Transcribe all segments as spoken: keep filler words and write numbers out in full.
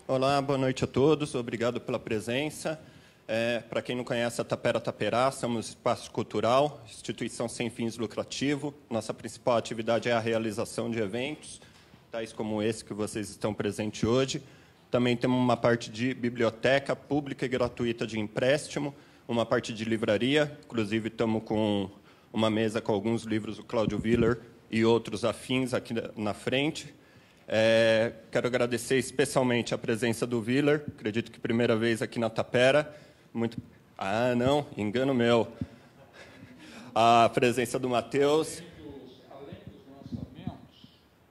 Olá, boa noite a todos. Obrigado pela presença. É, para quem não conhece a Tapera Taperá, somos espaço cultural, instituição sem fins lucrativos. Nossa principal atividade é a realização de eventos, tais como esse que vocês estão presentes hoje. Também temos uma parte de biblioteca pública e gratuita de empréstimo, uma parte de livraria, inclusive estamos com uma mesa com alguns livros do Cláudio Willer e outros afins aqui na frente. É, quero agradecer especialmente a presença do Willer, acredito que primeira vez aqui na Tapera. Muito... Ah, não, engano meu. A presença do Matheus. Além dos lançamentos,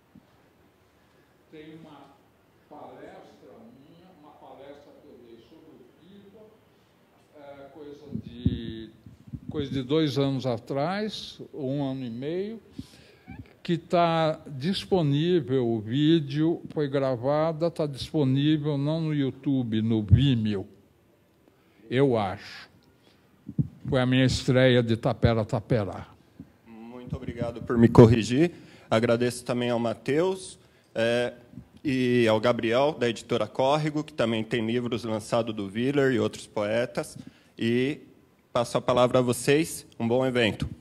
tem uma palestra minha, uma palestra que eu dei sobre o Piva, é, coisa, de, coisa de dois anos atrás, um ano e meio, que está disponível, o vídeo foi gravado, está disponível não no YouTube, no Vimeo. Eu acho. Foi a minha estreia de Tapera Taperá. Muito obrigado por me corrigir. Agradeço também ao Matheus é, e ao Gabriel, da editora Córrego, que também tem livros lançados do Willer e outros poetas. E passo a palavra a vocês. Um bom evento.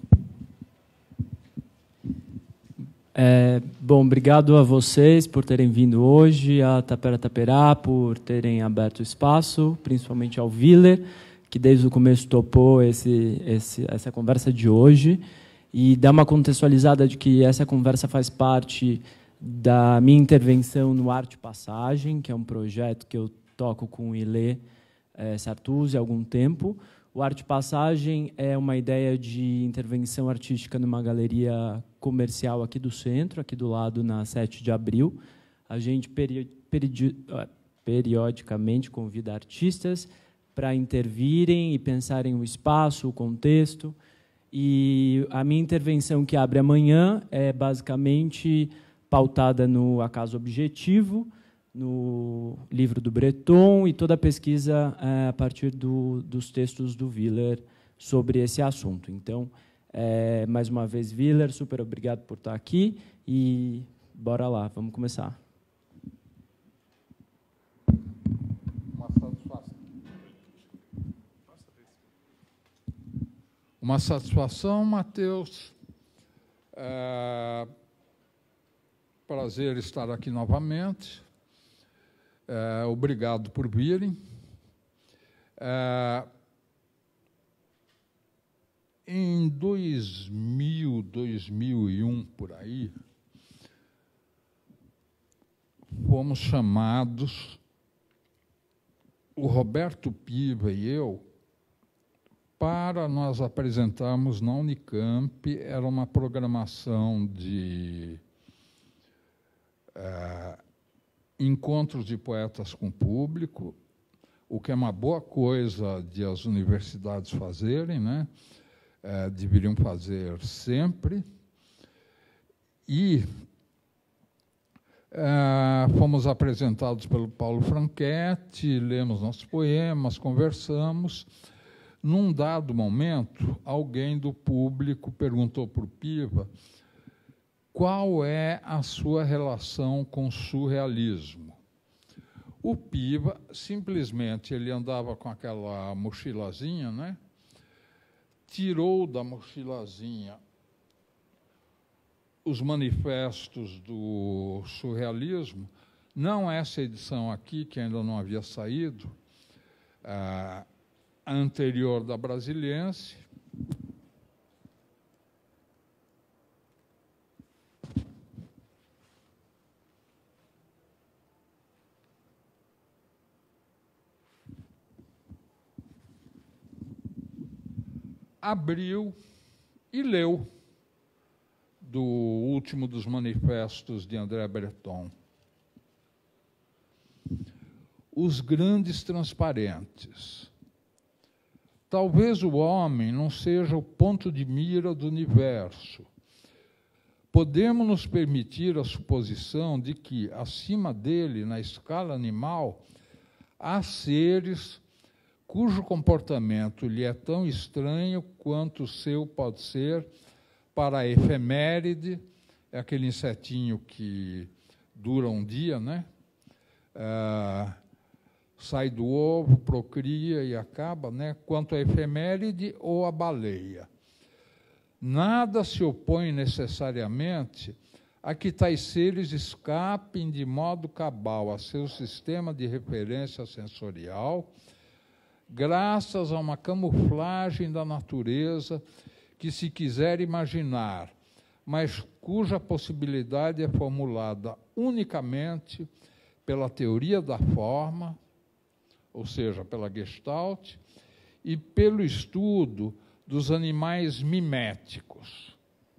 É, bom, obrigado a vocês por terem vindo hoje, a Tapera Taperá, por terem aberto o espaço, principalmente ao Willer, que desde o começo topou esse, esse, essa conversa de hoje, e dar uma contextualizada de que essa conversa faz parte da minha intervenção no Arte Passagem, que é um projeto que eu toco com o Ilê é, Sartuzzi há algum tempo. O Arte Passagem é uma ideia de intervenção artística numa galeria comercial aqui do centro, aqui do lado, na sete de abril. A gente peri peri periodicamente convida artistas para intervirem e pensarem o espaço, o contexto. E a minha intervenção, que abre amanhã, é basicamente pautada no Acaso Objetivo, no livro do Breton, e toda a pesquisa é, a partir do, dos textos do Willer sobre esse assunto. Então, é, mais uma vez, Willer, super obrigado por estar aqui, e bora lá, vamos começar. Uma satisfação. Uma satisfação, Matheus. É, prazer estar aqui novamente. É, obrigado por virem. É, em dois mil, dois mil e um, por aí, fomos chamados, o Roberto Piva e eu, para nós apresentarmos na Unicamp. Era uma programação de é, encontros de poetas com público, o que é uma boa coisa de as universidades fazerem, né? É, deveriam fazer sempre. E é, fomos apresentados pelo Paulo Franchetti, lemos nossos poemas, conversamos. Num dado momento, alguém do público perguntou para o Piva qual é a sua relação com o surrealismo. O Piva, simplesmente, ele andava com aquela mochilazinha, né? Tirou da mochilazinha os manifestos do surrealismo, não essa edição aqui, que ainda não havia saído, a anterior da Brasiliense, abriu e leu do último dos manifestos de André Breton. Os grandes transparentes. Talvez o homem não seja o ponto de mira do universo. Podemos nos permitir a suposição de que, acima dele, na escala animal, há seres cujo comportamento lhe é tão estranho quanto o seu pode ser para a efeméride, é aquele insetinho que dura um dia, né? Ah, sai do ovo, procria e acaba, né? Quanto a efeméride ou a baleia. Nada se opõe necessariamente a que tais seres escapem de modo cabal a seu sistema de referência sensorial, graças a uma camuflagem da natureza que se quiser imaginar, mas cuja possibilidade é formulada unicamente pela teoria da forma, ou seja, pela Gestalt, e pelo estudo dos animais miméticos,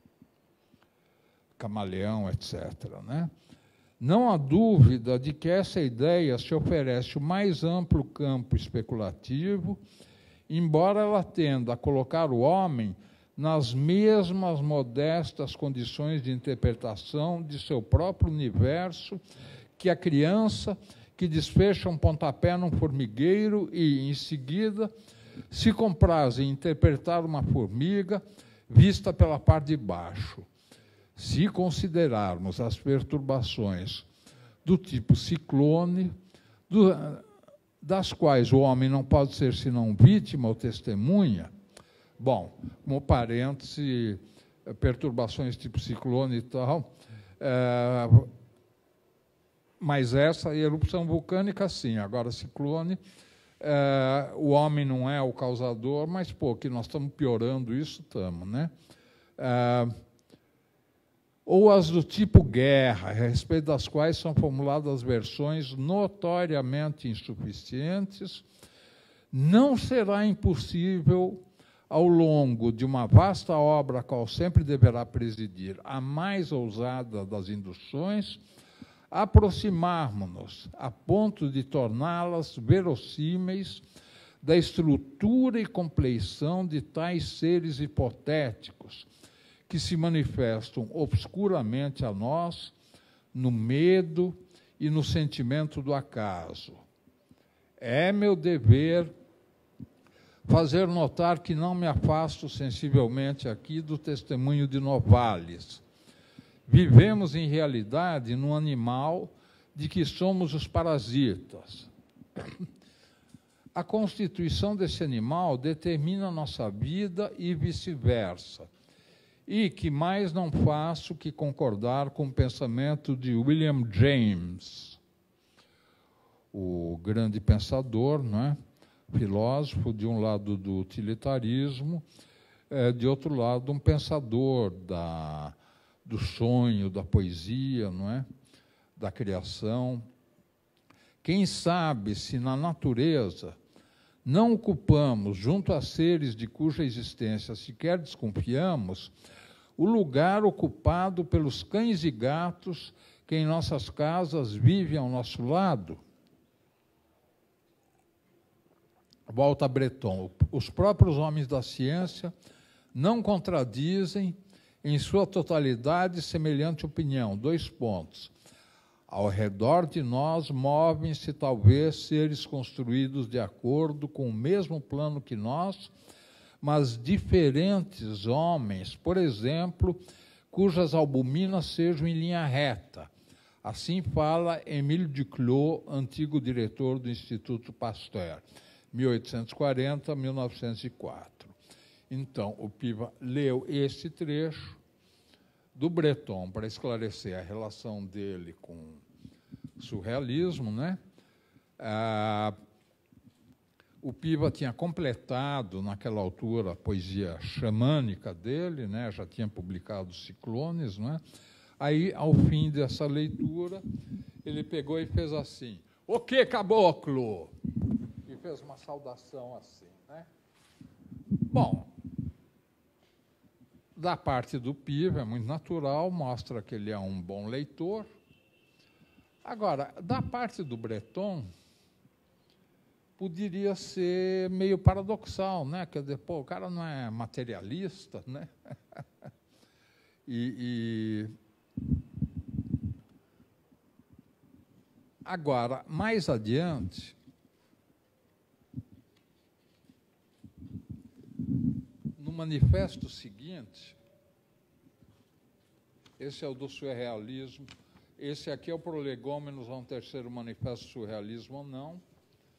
camaleão, etcétera, né? Não há dúvida de que essa ideia se oferece o mais amplo campo especulativo, embora ela tenda a colocar o homem nas mesmas modestas condições de interpretação de seu próprio universo que a criança que desfecha um pontapé num formigueiro e, em seguida, se compraz em interpretar uma formiga vista pela parte de baixo. Se considerarmos as perturbações do tipo ciclone, do, das quais o homem não pode ser senão vítima ou testemunha, bom, como parêntese, perturbações tipo ciclone e tal, é, mas essa erupção vulcânica, sim. Agora, ciclone, é, o homem não é o causador, mas, pô, que nós estamos piorando isso, estamos, né? É, ou as do tipo guerra, a respeito das quais são formuladas versões notoriamente insuficientes, não será impossível, ao longo de uma vasta obra a qual sempre deverá presidir a mais ousada das induções, aproximarmos-nos a ponto de torná-las verossímeis da estrutura e compleição de tais seres hipotéticos, que se manifestam obscuramente a nós no medo e no sentimento do acaso. É meu dever fazer notar que não me afasto sensivelmente aqui do testemunho de Novalis. Vivemos, em realidade, num animal de que somos os parasitas. A constituição desse animal determina a nossa vida e vice-versa. E que mais não faço que concordar com o pensamento de William James, o grande pensador, não é? Filósofo, de um lado do utilitarismo, é, de outro lado um pensador da, do sonho, da poesia, não é? Da criação. Quem sabe se na natureza não ocupamos, junto a seres de cuja existência sequer desconfiamos, o lugar ocupado pelos cães e gatos que em nossas casas vivem ao nosso lado? Volta a Breton. Os próprios homens da ciência não contradizem em sua totalidade semelhante opinião. Dois pontos. Ao redor de nós movem-se talvez seres construídos de acordo com o mesmo plano que nós, mas diferentes homens, por exemplo, cujas albuminas sejam em linha reta. Assim fala Émile Duclos, antigo diretor do Instituto Pasteur, mil oitocentos e quarenta a mil novecentos e quatro. Então, o Piva leu esse trecho do Breton para esclarecer a relação dele com o surrealismo, né? Ah, o Piva tinha completado, naquela altura, a poesia xamânica dele, né? Já tinha publicado Ciclones, né? Aí, ao fim dessa leitura, ele pegou e fez assim: "O que, caboclo?" E fez uma saudação assim, né? Bom, da parte do Piva, é muito natural, mostra que ele é um bom leitor. Agora, da parte do Breton, poderia ser meio paradoxal, né? Quer dizer, pô, o cara não é materialista, né? e, e... Agora, mais adiante, no manifesto seguinte, esse é o do surrealismo, esse aqui é o prolegômenos a um terceiro manifesto surrealismo ou não,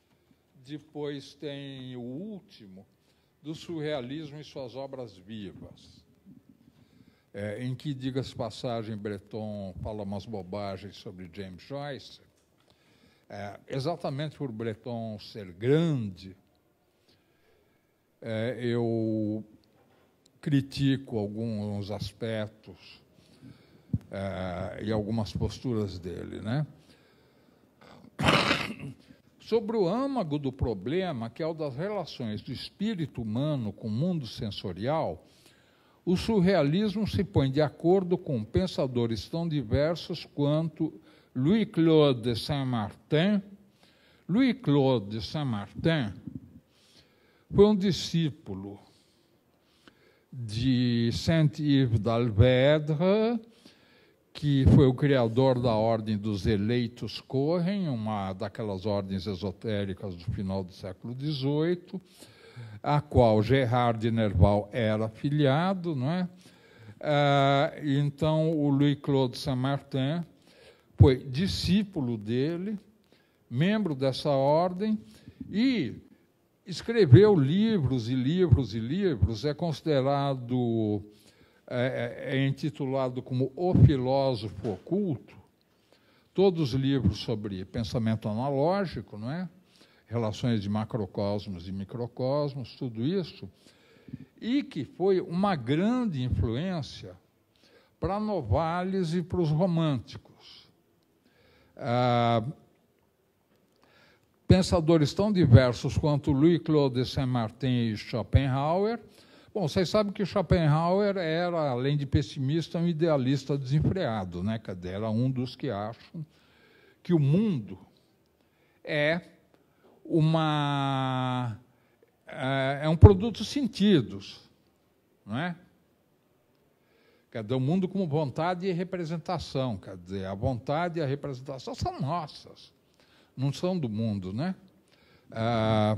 depois tem o último, do surrealismo e suas obras vivas, é, em que, diga-se passagem, Breton fala umas bobagens sobre James Joyce. É, exatamente por Breton ser grande, é, eu critico alguns aspectos é, e algumas posturas dele, né? Sobre o âmago do problema, que é o das relações do espírito humano com o mundo sensorial, o surrealismo se põe de acordo com pensadores tão diversos quanto Louis-Claude de Saint-Martin. Louis-Claude de Saint-Martin foi um discípulo de Saint-Yves d'Albedre, que foi o criador da Ordem dos Eleitos Correm, uma daquelas ordens esotéricas do final do século dezoito, a qual Gerard de Nerval era afiliado, não é? Ah, então, o Louis-Claude Saint-Martin foi discípulo dele, membro dessa ordem, e escreveu livros e livros e livros, é considerado... É, é intitulado como O Filósofo Oculto, todos os livros sobre pensamento analógico, não é? Relações de macrocosmos e microcosmos, tudo isso, e que foi uma grande influência para Novalis e para os românticos. Ah, pensadores tão diversos quanto Louis-Claude de Saint-Martin e Schopenhauer. Bom, vocês sabem que Schopenhauer era, além de pessimista, um idealista desenfreado, né? Era um dos que acham que o mundo é uma é um produto dos sentidos, não é? Quer dizer, o mundo como vontade e representação, quer dizer, a vontade e a representação são nossas, não são do mundo, né? Ah,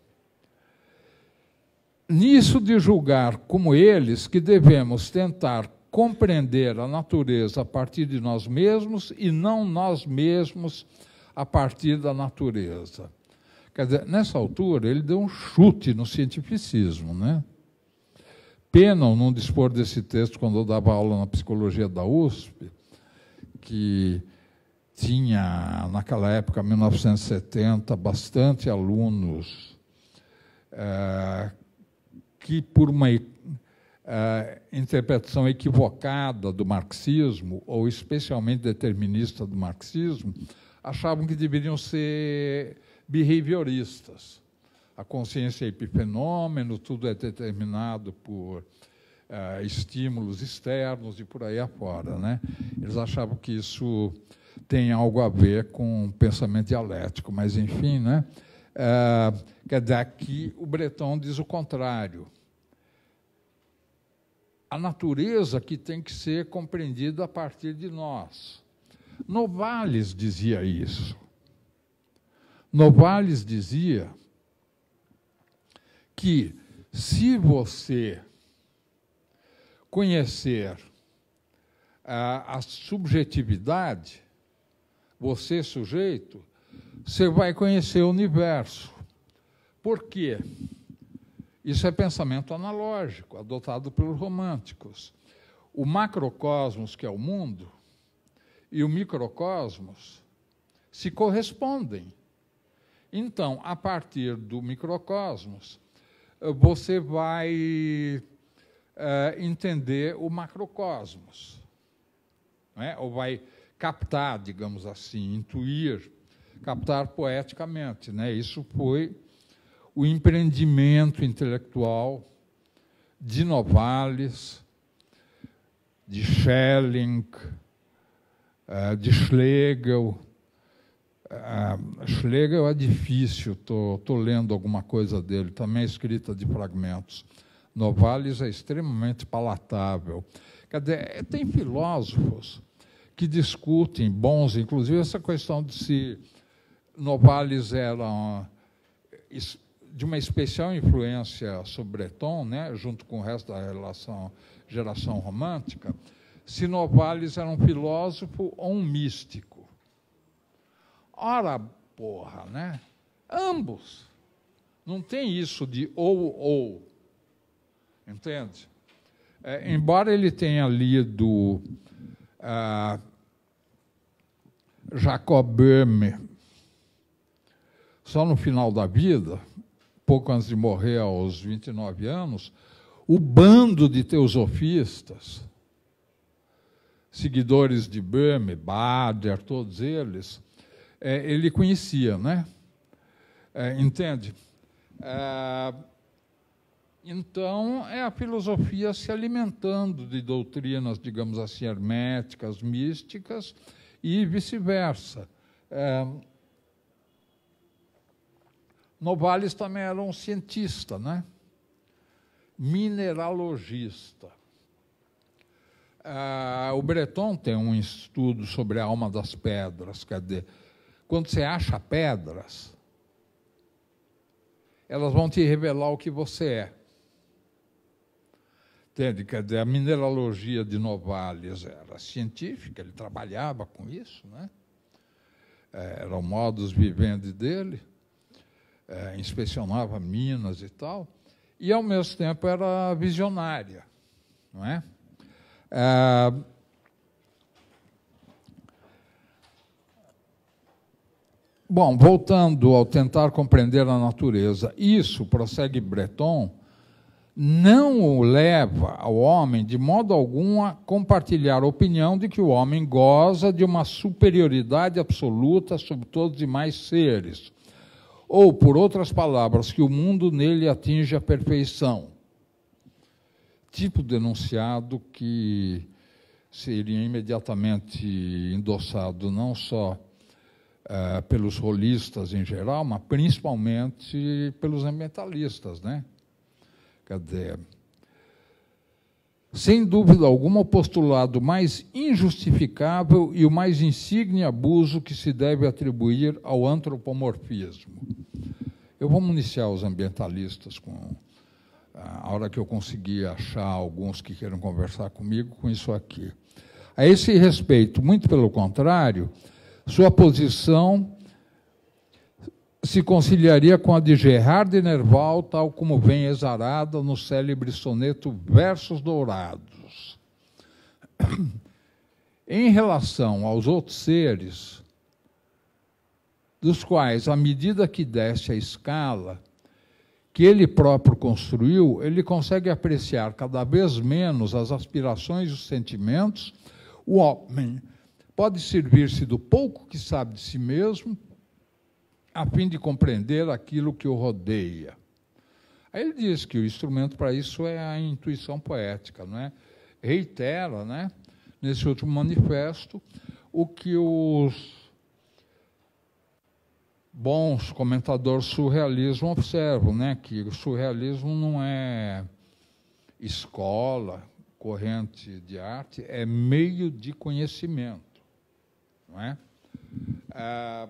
Nisso de julgar como eles que devemos tentar compreender a natureza a partir de nós mesmos e não nós mesmos a partir da natureza. Quer dizer, nessa altura, ele deu um chute no cientificismo, né? Pena não dispor desse texto quando eu dava aula na psicologia da U S P, que tinha, naquela época, mil novecentos e setenta, bastante alunos é, que, por uma uh, interpretação equivocada do marxismo, ou especialmente determinista do marxismo, achavam que deveriam ser behavioristas. A consciência é epifenômeno, tudo é determinado por uh, estímulos externos e por aí afora, né? Eles achavam que isso tem algo a ver com pensamento dialético, mas, enfim, né? Uh, quer dizer, aqui o Breton diz o contrário. A natureza que tem que ser compreendida a partir de nós. Novalis dizia isso. Novalis dizia que, se você conhecer a, a subjetividade, você, sujeito, você vai conhecer o universo. Por quê? Isso é pensamento analógico, adotado pelos românticos. O macrocosmos, que é o mundo, e o microcosmos se correspondem. Então, a partir do microcosmos, você vai é, entender o macrocosmos, né? Ou vai captar, digamos assim, intuir, captar poeticamente, né? Isso foi o empreendimento intelectual de Novalis, de Schelling, de Schlegel. Schlegel é difícil, estou tô, tô lendo alguma coisa dele, também é escrita de fragmentos. Novalis é extremamente palatável. Quer dizer, tem filósofos que discutem, bons, inclusive essa questão de se Novalis era de uma especial influência sobre Breton, né, junto com o resto da relação, geração romântica, se Novalis era um filósofo ou um místico. Ora, porra, né? Ambos. Não tem isso de ou-ou, entende? É, embora ele tenha lido ah, Jacob Böhme só no final da vida, pouco antes de morrer, aos vinte e nove anos, o bando de teosofistas, seguidores de Böhme, Bader, todos eles, é, ele conhecia, né? É, entende? É, então, é a filosofia se alimentando de doutrinas, digamos assim, herméticas, místicas, e vice-versa. É, Novalis também era um cientista, né? Mineralogista. Ah, o Breton tem um estudo sobre a alma das pedras, quer dizer, quando você acha pedras, elas vão te revelar o que você é. Entende? Quer dizer, a mineralogia de Novalis era científica, ele trabalhava com isso, né? Era o modus vivendi dele. É, inspecionava minas e tal, e, ao mesmo tempo, era visionária. Não é? É, bom, voltando ao tentar compreender a natureza, isso, prossegue Breton, não o leva ao homem, de modo algum, a compartilhar a opinião de que o homem goza de uma superioridade absoluta sobre todos os demais seres, ou, por outras palavras, que o mundo nele atinge a perfeição. Tipo denunciado que seria imediatamente endossado não só uh, pelos holistas em geral, mas principalmente pelos ambientalistas, né? Quer dizer, sem dúvida alguma, o postulado mais injustificável e o mais insigne abuso que se deve atribuir ao antropomorfismo. Eu vou municiar os ambientalistas, com a hora que eu conseguir achar alguns que queiram conversar comigo, com isso aqui. A esse respeito, muito pelo contrário, sua posição se conciliaria com a de Gerard de Nerval, tal como vem exarada no célebre soneto Versos Dourados. Em relação aos outros seres, dos quais, à medida que desce a escala que ele próprio construiu, ele consegue apreciar cada vez menos as aspirações e os sentimentos, o homem pode servir-se do pouco que sabe de si mesmo, a fim de compreender aquilo que o rodeia. Aí ele diz que o instrumento para isso é a intuição poética, não é? Reitera, né, nesse último manifesto, o que os bons comentadores surrealismo observam, né, que o surrealismo não é escola, corrente de arte, é meio de conhecimento, não é? Ah,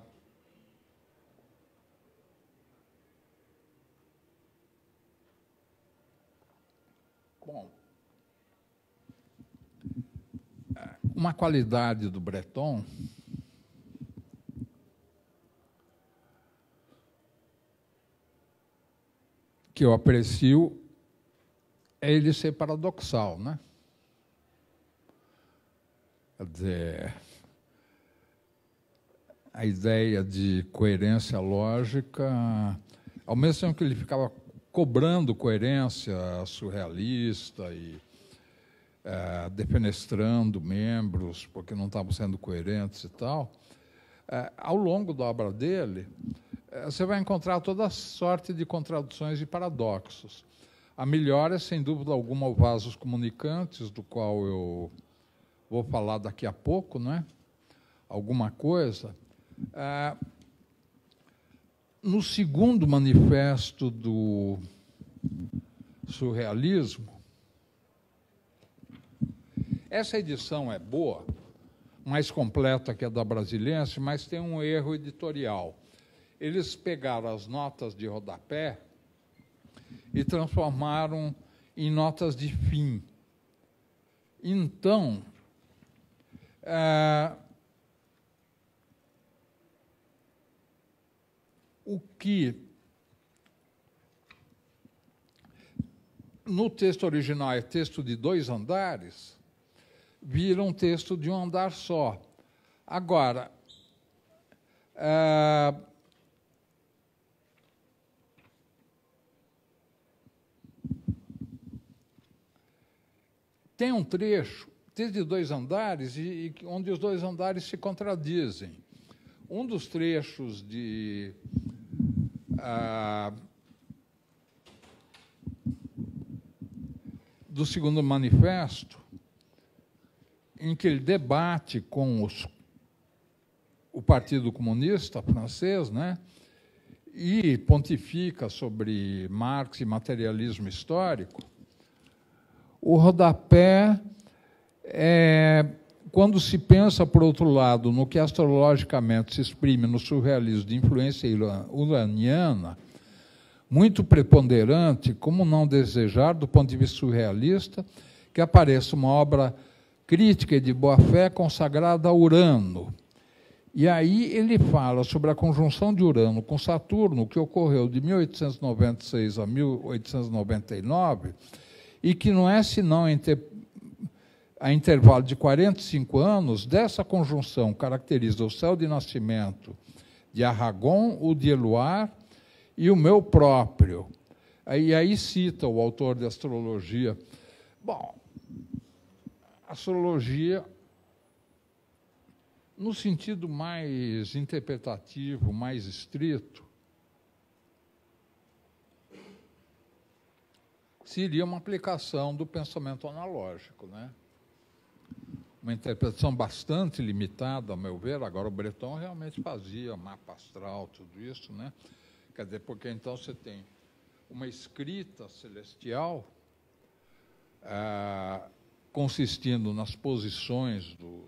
bom, uma qualidade do Breton que eu aprecio é ele ser paradoxal, né? Quer dizer, a ideia de coerência lógica, ao mesmo tempo que ele ficava cobrando coerência surrealista e é, defenestrando membros porque não estavam sendo coerentes e tal, é, ao longo da obra dele, você vai encontrar toda sorte de contradições e paradoxos. A melhor é, sem dúvida alguma, o Vasos Comunicantes, do qual eu vou falar daqui a pouco, né? Alguma coisa. Ah, no segundo manifesto do surrealismo, essa edição é boa, mais completa que a da Brasiliense, mas tem um erro editorial. Eles pegaram as notas de rodapé e transformaram em notas de fim. Então, é, o que no texto original é texto de dois andares, vira um texto de um andar só. Agora, é, tem um trecho, texto de dois andares, e, e onde os dois andares se contradizem. Um dos trechos de ah, do segundo manifesto, em que ele debate com os, o Partido Comunista francês, né, e pontifica sobre Marx e materialismo histórico, o rodapé é, quando se pensa, por outro lado, no que astrologicamente se exprime no surrealismo de influência uraniana, muito preponderante, como não desejar, do ponto de vista surrealista, que apareça uma obra crítica e de boa-fé consagrada a Urano. E aí ele fala sobre a conjunção de Urano com Saturno, que ocorreu de mil oitocentos e noventa e seis a mil oitocentos e noventa e nove, e que não é senão entre, a intervalo de quarenta e cinco anos, dessa conjunção caracteriza o céu de nascimento de Aragon, o de Eluard e o meu próprio. E aí cita o autor de astrologia. Bom, astrologia, no sentido mais interpretativo, mais estrito, seria uma aplicação do pensamento analógico, né? Uma interpretação bastante limitada, a meu ver. Agora, o Breton realmente fazia mapa astral, tudo isso, né? Quer dizer, porque então você tem uma escrita celestial ah, consistindo nas posições dos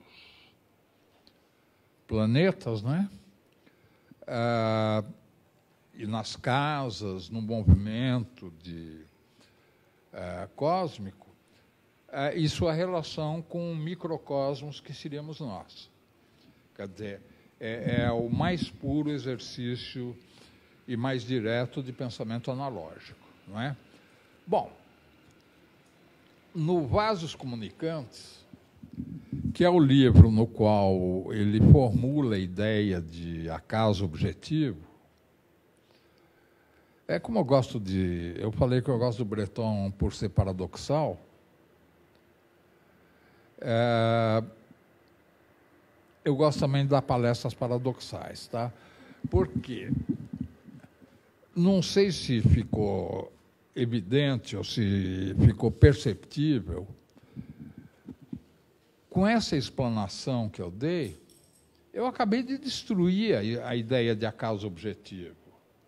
planetas, né? Ah, e nas casas, no movimento de, ah, cósmico, ah, e sua relação com o microcosmos que seríamos nós. Quer dizer, é, é o mais puro exercício e mais direto de pensamento analógico, não é? Bom, no Vasos Comunicantes, que é o livro no qual ele formula a ideia de acaso objetivo, é como eu gosto de... Eu falei que eu gosto do Breton por ser paradoxal. É, eu gosto também de dar palestras paradoxais, tá? Por quê? Não sei se ficou evidente ou se ficou perceptível. Com essa explanação que eu dei, eu acabei de destruir a, a ideia de acaso objetivo.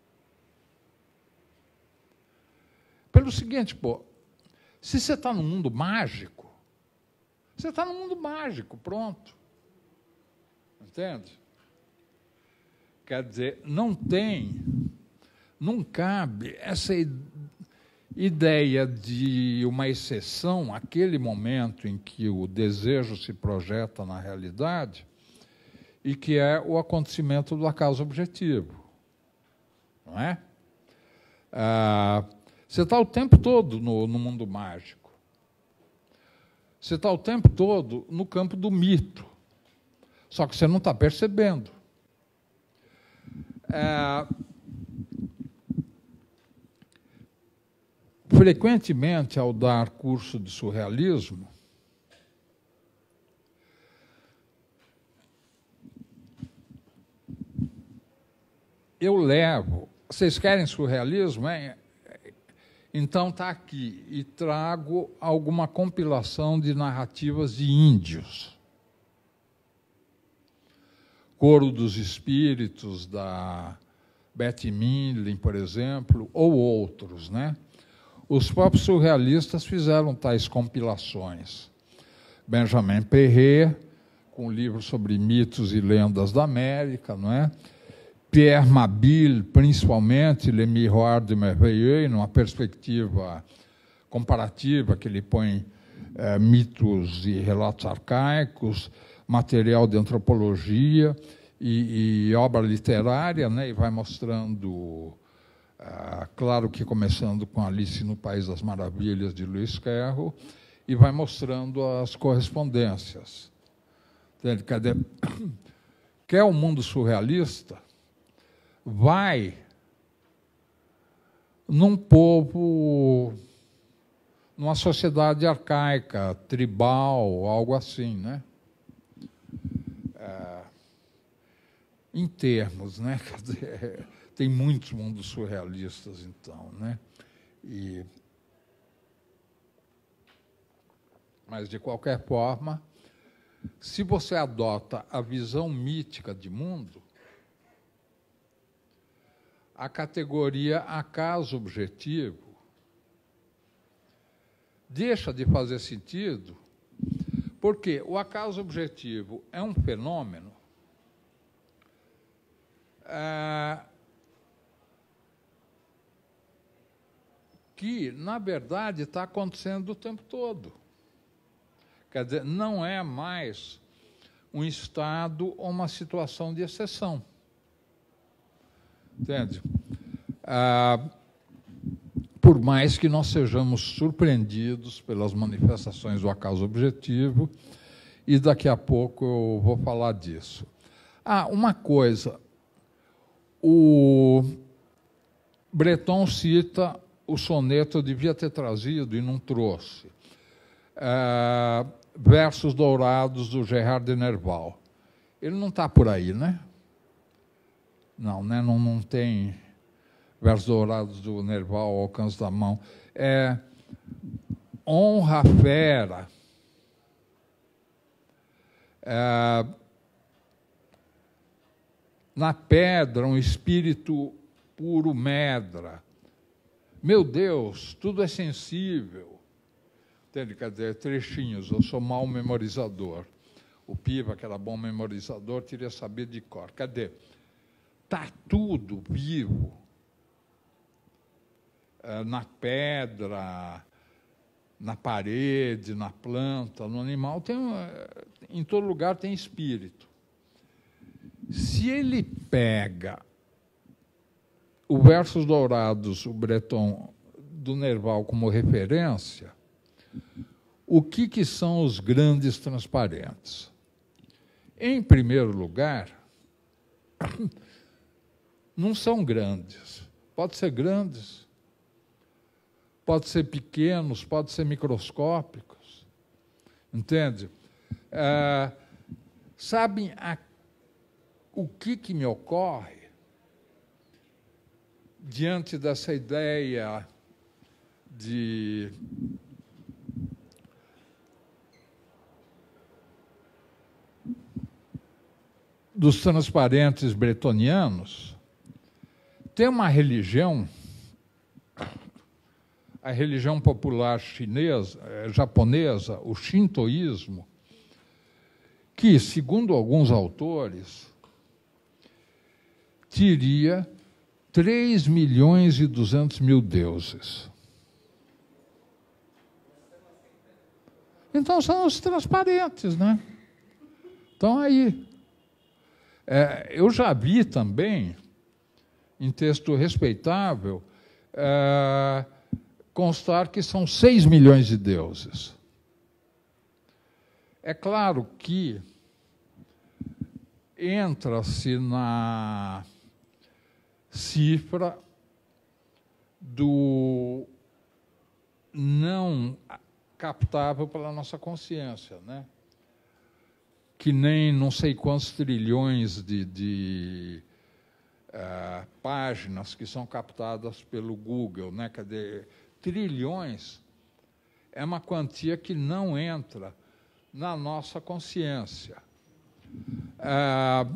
Pelo seguinte, pô, se você está no mundo mágico, você está no mundo mágico, pronto. Entende? Quer dizer, não tem, não cabe essa ideia de uma exceção, aquele momento em que o desejo se projeta na realidade, e que é o acontecimento do acaso objetivo. Não é? Ah, você está o tempo todo no, no mundo mágico. Você está o tempo todo no campo do mito. Só que você não está percebendo. É, frequentemente, ao dar curso de surrealismo, eu levo... Vocês querem surrealismo, hein? Então está aqui, e trago alguma compilação de narrativas de índios. Coro dos Espíritos, da Betty Midler, por exemplo, ou outros, né? Os próprios surrealistas fizeram tais compilações. Benjamin Perret, com um livro sobre mitos e lendas da América, não é? Pierre Mabille, principalmente, Le Miroir de Merveilleux, numa perspectiva comparativa, que ele põe é, mitos e relatos arcaicos, material de antropologia e, e obra literária, né, e vai mostrando Ah, claro que começando com Alice no País das Maravilhas, de Lewis Carroll, e vai mostrando as correspondências. Cadê? Quer o mundo surrealista? Vai num povo, numa sociedade arcaica, tribal, algo assim, né? É, em termos, né? Quer dizer, tem muitos mundos surrealistas, então, né? E, mas, de qualquer forma, se você adota a visão mítica de mundo, a categoria acaso objetivo deixa de fazer sentido, porque o acaso objetivo é um fenômeno é, que, na verdade, está acontecendo o tempo todo. Quer dizer, não é mais um estado ou uma situação de exceção. Entende? Ah, por mais que nós sejamos surpreendidos pelas manifestações do acaso objetivo, e daqui a pouco eu vou falar disso. Ah, uma coisa, o Breton cita o soneto, eu devia ter trazido e não trouxe, ah, Versos Dourados, do Gerard de Nerval. Ele não está por aí, né? Não, né? não, não tem Versos Dourados do Nerval ao alcance da mão. É Honra a Fera. É, na pedra, um espírito puro medra. Meu Deus, tudo é sensível. Entende? Quer dizer, trechinhos, eu sou mau memorizador. O Piva, que era bom memorizador, teria sabido de cor. Cadê? Está tudo vivo. É, na pedra, na parede, na planta, no animal, tem, em todo lugar tem espírito. Se ele pega o Versos Dourados, o Breton, do Nerval, como referência, o que, que são os grandes transparentes? Em primeiro lugar, não são grandes. Pode ser grandes, pode ser pequenos, pode ser microscópicos. Entende? É, sabem a, o que, que me ocorre diante dessa ideia de dos transparentes bretonianos? Tem uma religião, a religião popular chinesa, japonesa, o shintoísmo, que, segundo alguns autores, teria três milhões e duzentos mil deuses. Então, são os transparentes, né? Estão aí. É, eu já vi também, em texto respeitável, é, constar que são seis milhões de deuses. É claro que entra-se na cifra do não captável pela nossa consciência, né? Que nem não sei quantos trilhões de, de uh, páginas que são captadas pelo Google, né? Quer dizer, trilhões é uma quantia que não entra na nossa consciência. Uh,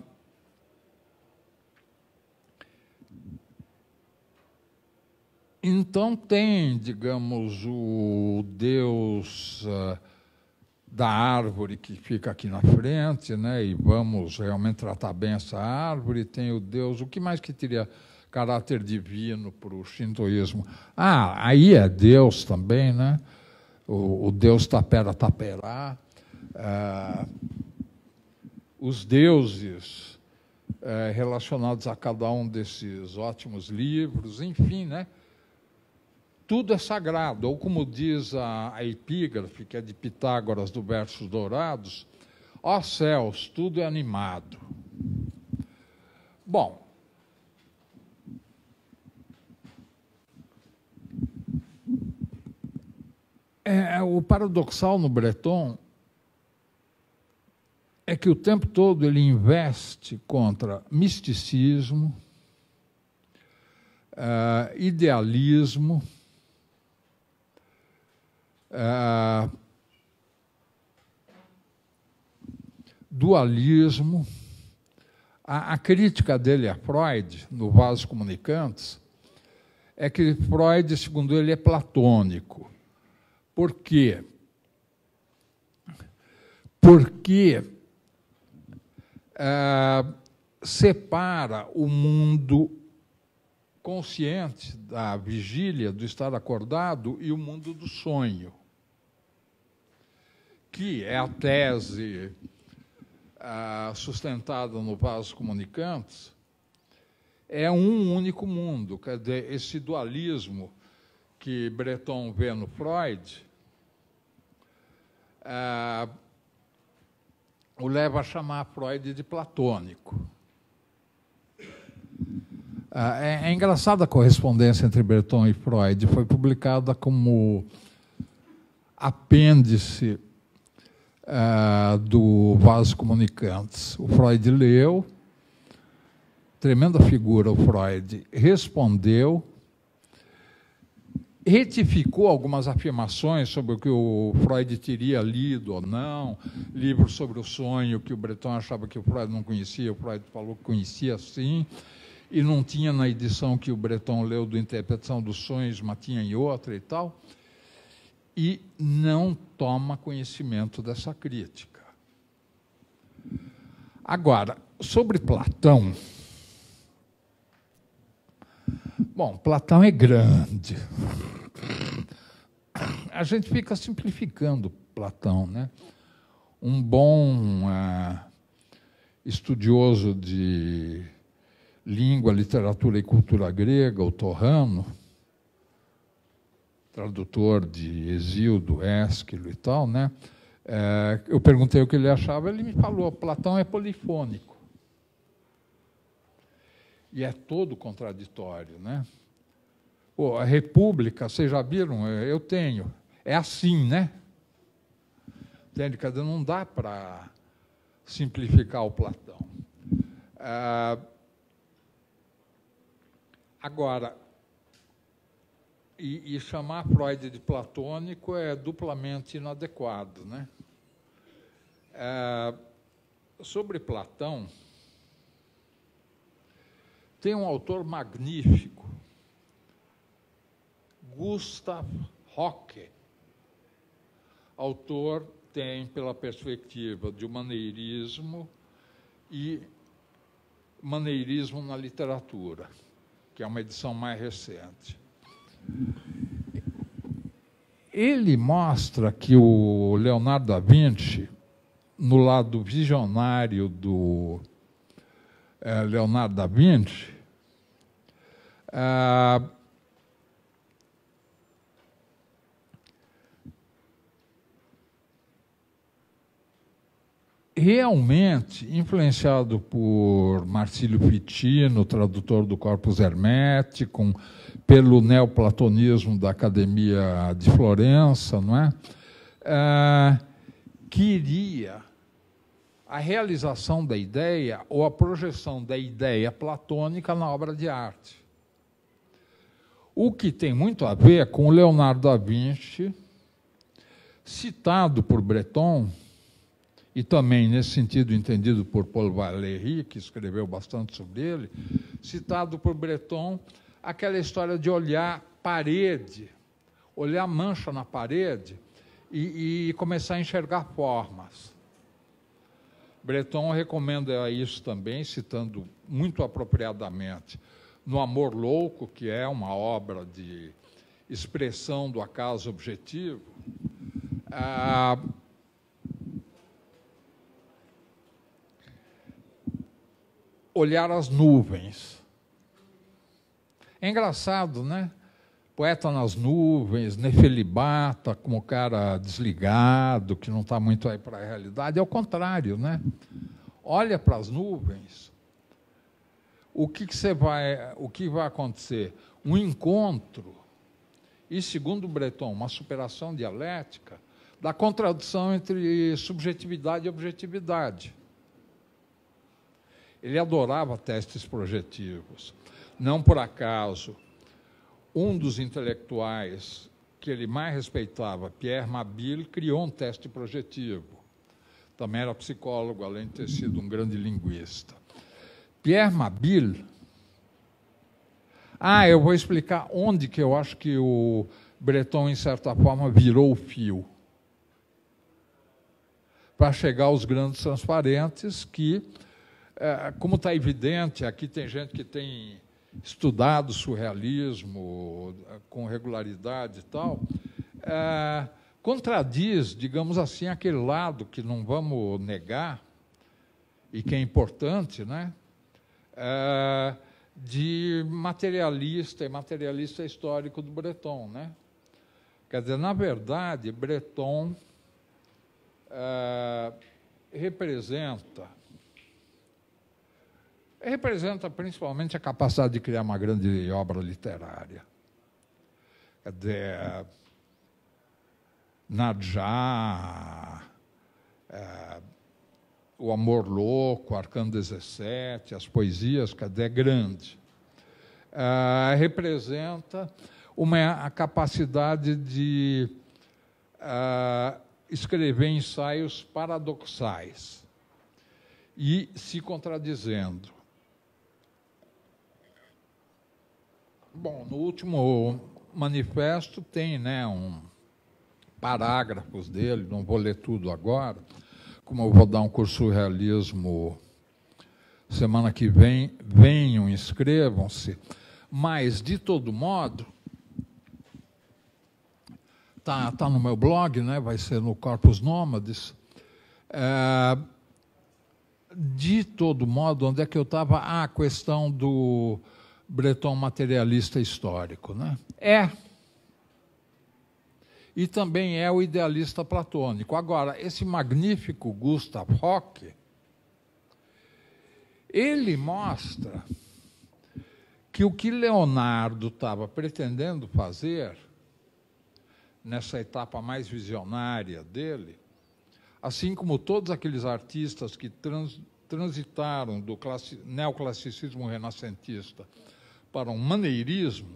então tem, digamos, o Deus uh, da árvore que fica aqui na frente, né? E vamos realmente tratar bem essa árvore. Tem o Deus, o que mais que teria caráter divino para o shintoísmo? Ah, aí é Deus também, né? O, o Deus Tapera Taperá. Ah, os deuses é, relacionados a cada um desses ótimos livros, enfim, né? Tudo é sagrado, ou como diz a, a epígrafe, que é de Pitágoras, do Versos Dourados, ó céus, tudo é animado. Bom, é, o paradoxal no Breton é que o tempo todo ele investe contra misticismo, uh, idealismo, uh, dualismo. A, a crítica dele a Freud, no Vasos Comunicantes, é que Freud, segundo ele, é platônico. Por quê? Porque uh, separa o mundo consciente da vigília, do estar acordado, e o mundo do sonho, que é a tese uh, sustentada no Vasos Comunicantes, é um único mundo. Quer dizer, esse dualismo que Breton vê no Freud uh, o leva a chamar Freud de platônico. É, é engraçada a correspondência entre Breton e Freud. Foi publicada como apêndice uh, do Vasos Comunicantes. O Freud leu, tremenda figura o Freud, respondeu, retificou algumas afirmações sobre o que o Freud teria lido ou não, livros sobre o sonho que o Breton achava que o Freud não conhecia, o Freud falou que conhecia sim, e não tinha na edição que o Breton leu do Interpretação dos Sonhos, mas tinha em outra e tal, e não toma conhecimento dessa crítica. Agora, sobre Platão, bom, Platão é grande. A gente fica simplificando Platão, né? Um bom uh, estudioso de língua, literatura e cultura grega, o Torrano, tradutor de Hesíodo, Ésquilo e tal, né? É, eu perguntei o que ele achava, ele me falou, Platão é polifônico. E é todo contraditório, né? Pô, a República, vocês já viram? Eu tenho. É assim, né? Entende? Quer dizer, não dá para simplificar o Platão. Ah, agora, e, e chamar Freud de platônico é duplamente inadequado, né? Ah, sobre Platão, tem um autor magnífico, Gustav Roque. Autor tem pela perspectiva de maneirismo e maneirismo na literatura, que é uma edição mais recente. Ele mostra que o Leonardo da Vinci, no lado visionário do eh, Leonardo da Vinci, ah, realmente, influenciado por Marcílio Ficino, tradutor do Corpus Hermeticum, pelo neoplatonismo da Academia de Florença, não é? Ah, queria a realização da ideia ou a projeção da ideia platônica na obra de arte. O que tem muito a ver com o Leonardo da Vinci, citado por Breton, e também, nesse sentido, entendido por Paul Valéry, que escreveu bastante sobre ele, citado por Breton, aquela história de olhar parede, olhar mancha na parede e, e começar a enxergar formas. Breton recomenda isso também, citando muito apropriadamente no Amor Louco, que é uma obra de expressão do acaso objetivo, ah, olhar as nuvens. É engraçado, né? Poeta nas nuvens, Nefelibata, como cara desligado, que não está muito aí para a realidade. É o contrário, né? Olha para as nuvens. O que, que você vai, o que vai acontecer? Um encontro, e, segundo Breton, uma superação dialética da contradição entre subjetividade e objetividade. Ele adorava testes projetivos. Não por acaso, um dos intelectuais que ele mais respeitava, Pierre Mabille, criou um teste projetivo. Também era psicólogo, além de ter sido um grande linguista. Pierre Mabille... Ah, eu vou explicar onde que eu acho que o Breton, em certa forma, virou o fio. Para chegar aos grandes transparentes que, como está evidente, aqui tem gente que tem estudado surrealismo com regularidade e tal, é, contradiz, digamos assim, aquele lado que não vamos negar, e que é importante, né? É, de materialista e materialista histórico do Breton, né? Quer dizer, na verdade, Breton é, representa representa principalmente a capacidade de criar uma grande obra literária. Quer dizer, Nadja, é, O Amor Louco, Arcano dezessete, as poesias, quer dizer, é grande. É, representa uma, a capacidade de é, escrever ensaios paradoxais e se contradizendo. Bom, no último manifesto tem, né, um parágrafos dele, não vou ler tudo agora, como eu vou dar um curso de surrealismo semana que vem, venham, inscrevam-se, mas, de todo modo, está tá no meu blog, né, vai ser no Corpus Nômades, é, de todo modo, onde é que eu estava? Ah, a questão do Breton materialista histórico, né? É. E também é o idealista platônico. Agora, esse magnífico Gustav Rock, ele mostra que o que Leonardo estava pretendendo fazer, nessa etapa mais visionária dele, assim como todos aqueles artistas que trans, transitaram do classi, neoclassicismo renascentista para um maneirismo,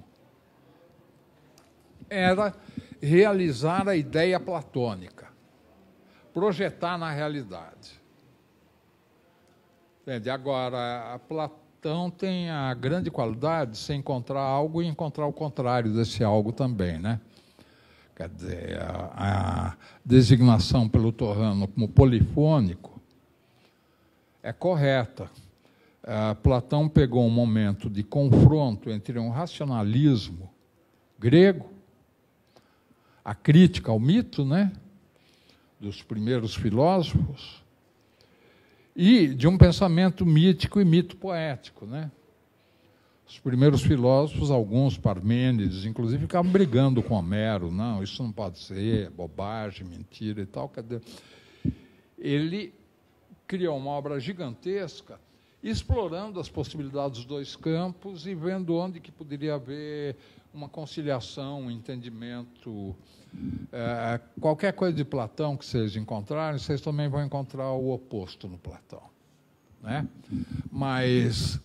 era realizar a ideia platônica, projetar na realidade. Entende? Agora, a Platão tem a grande qualidade de se encontrar algo e encontrar o contrário desse algo também, né? Quer dizer, a, a designação pelo Torrano como polifônico é correta. Uh, Platão pegou um momento de confronto entre um racionalismo grego, a crítica ao mito, né, dos primeiros filósofos, e de um pensamento mítico e mito poético, né? Os primeiros filósofos, alguns, Parmênides, inclusive, ficavam brigando com Homero. Não, isso não pode ser, bobagem, mentira e tal. Cadê? Ele criou uma obra gigantesca, explorando as possibilidades dos dois campos e vendo onde que poderia haver uma conciliação, um entendimento. É, qualquer coisa de Platão que vocês encontrarem, vocês também vão encontrar o oposto no Platão, né? Mas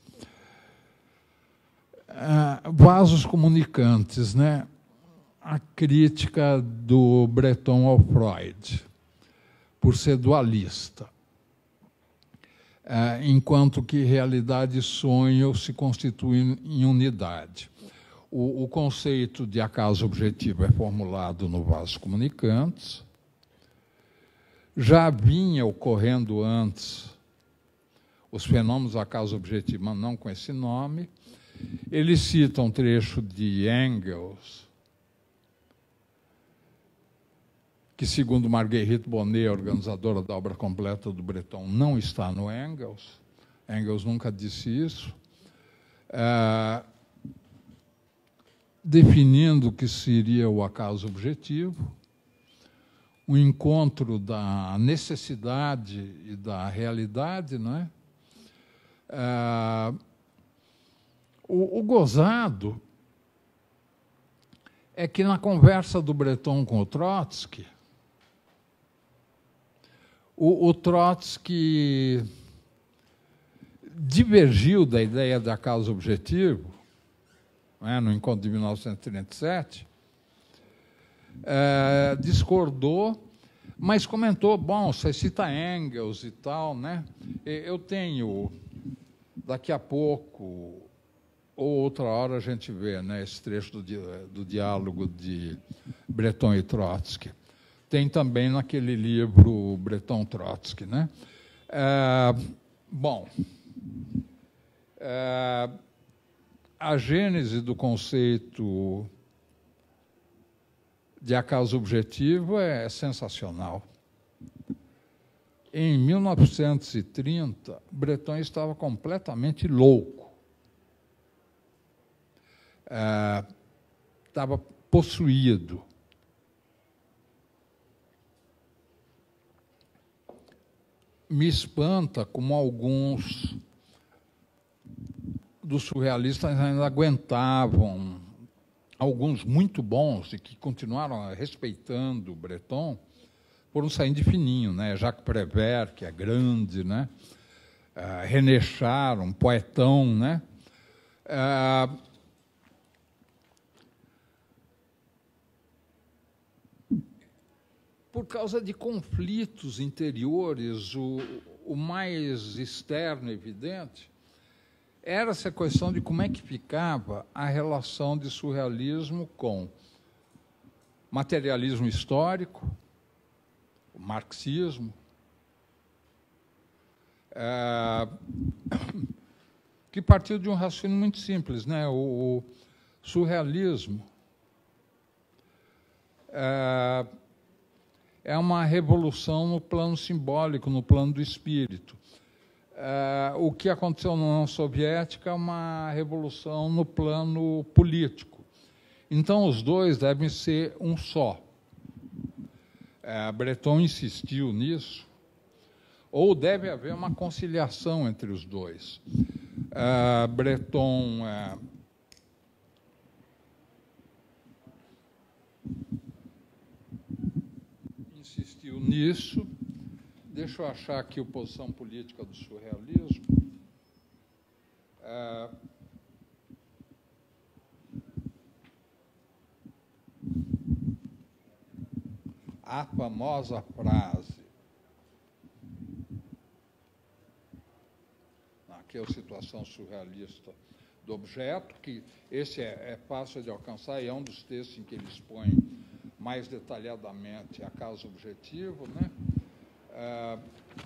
é, vasos comunicantes, né? A crítica do Breton ao Freud, por ser dualista. É, enquanto que realidade e sonho se constituem em unidade. O, o conceito de acaso objetivo é formulado no Vasos Comunicantes. Já vinha ocorrendo antes os fenômenos do acaso objetivo, mas não com esse nome. Ele cita um trecho de Engels, que, segundo Marguerite Bonnet, organizadora da obra completa do Breton, não está no Engels. Engels nunca disse isso, é, definindo o que seria o acaso objetivo, o encontro da necessidade e da realidade, não é? É, o, o gozado é que, na conversa do Breton com o Trotsky, o, o Trotsky divergiu da ideia de acaso objetivo, né, no encontro de mil novecentos e trinta e sete, é, discordou, mas comentou, bom, você cita Engels e tal, né? Eu tenho, daqui a pouco, ou outra hora a gente vê, né, esse trecho do, di do diálogo de Breton e Trotsky. Tem também naquele livro Breton-Trotsky, né? É, bom, é, a gênese do conceito de acaso objetivo é sensacional. Em mil novecentos e trinta, Breton estava completamente louco. É, estava possuído. Me espanta como alguns dos surrealistas ainda aguentavam, alguns muito bons e que continuaram respeitando Breton, foram saindo de fininho, né? Jacques Prévert, que é grande, né? Uh, René Char, um poetão, né? Uh, por causa de conflitos interiores, o, o mais externo, evidente, era essa questão de como é que ficava a relação de surrealismo com materialismo histórico, o marxismo, é, que partiu de um raciocínio muito simples, né? O, o surrealismo é, é uma revolução no plano simbólico, no plano do espírito. Uh, o que aconteceu na União Soviética é uma revolução no plano político. Então, os dois devem ser um só. Uh, Breton insistiu nisso, ou deve haver uma conciliação entre os dois. Uh, Breton uh, insistiu nisso. Deixa eu achar aqui a posição política do surrealismo. É, a famosa frase, naquela situação surrealista do objeto, que esse é, é fácil de alcançar e é um dos textos em que ele expõe mais detalhadamente acaso objetivo, né? Uh,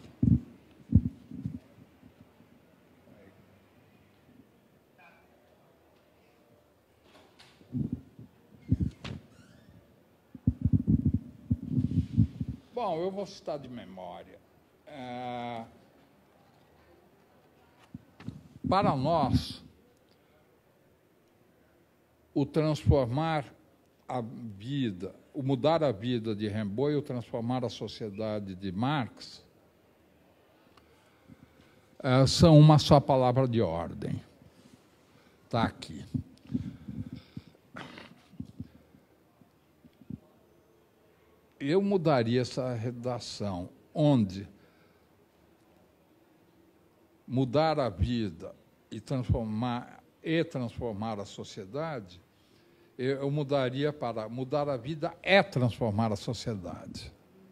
bom, eu vou citar de memória. Uh, para nós, o transformar a vida, o mudar a vida de Rimbaud e o transformar a sociedade de Marx uh, são uma só palavra de ordem. Está aqui. Eu mudaria essa redação, onde mudar a vida e transformar, e transformar a sociedade, eu mudaria para mudar a vida é transformar a sociedade.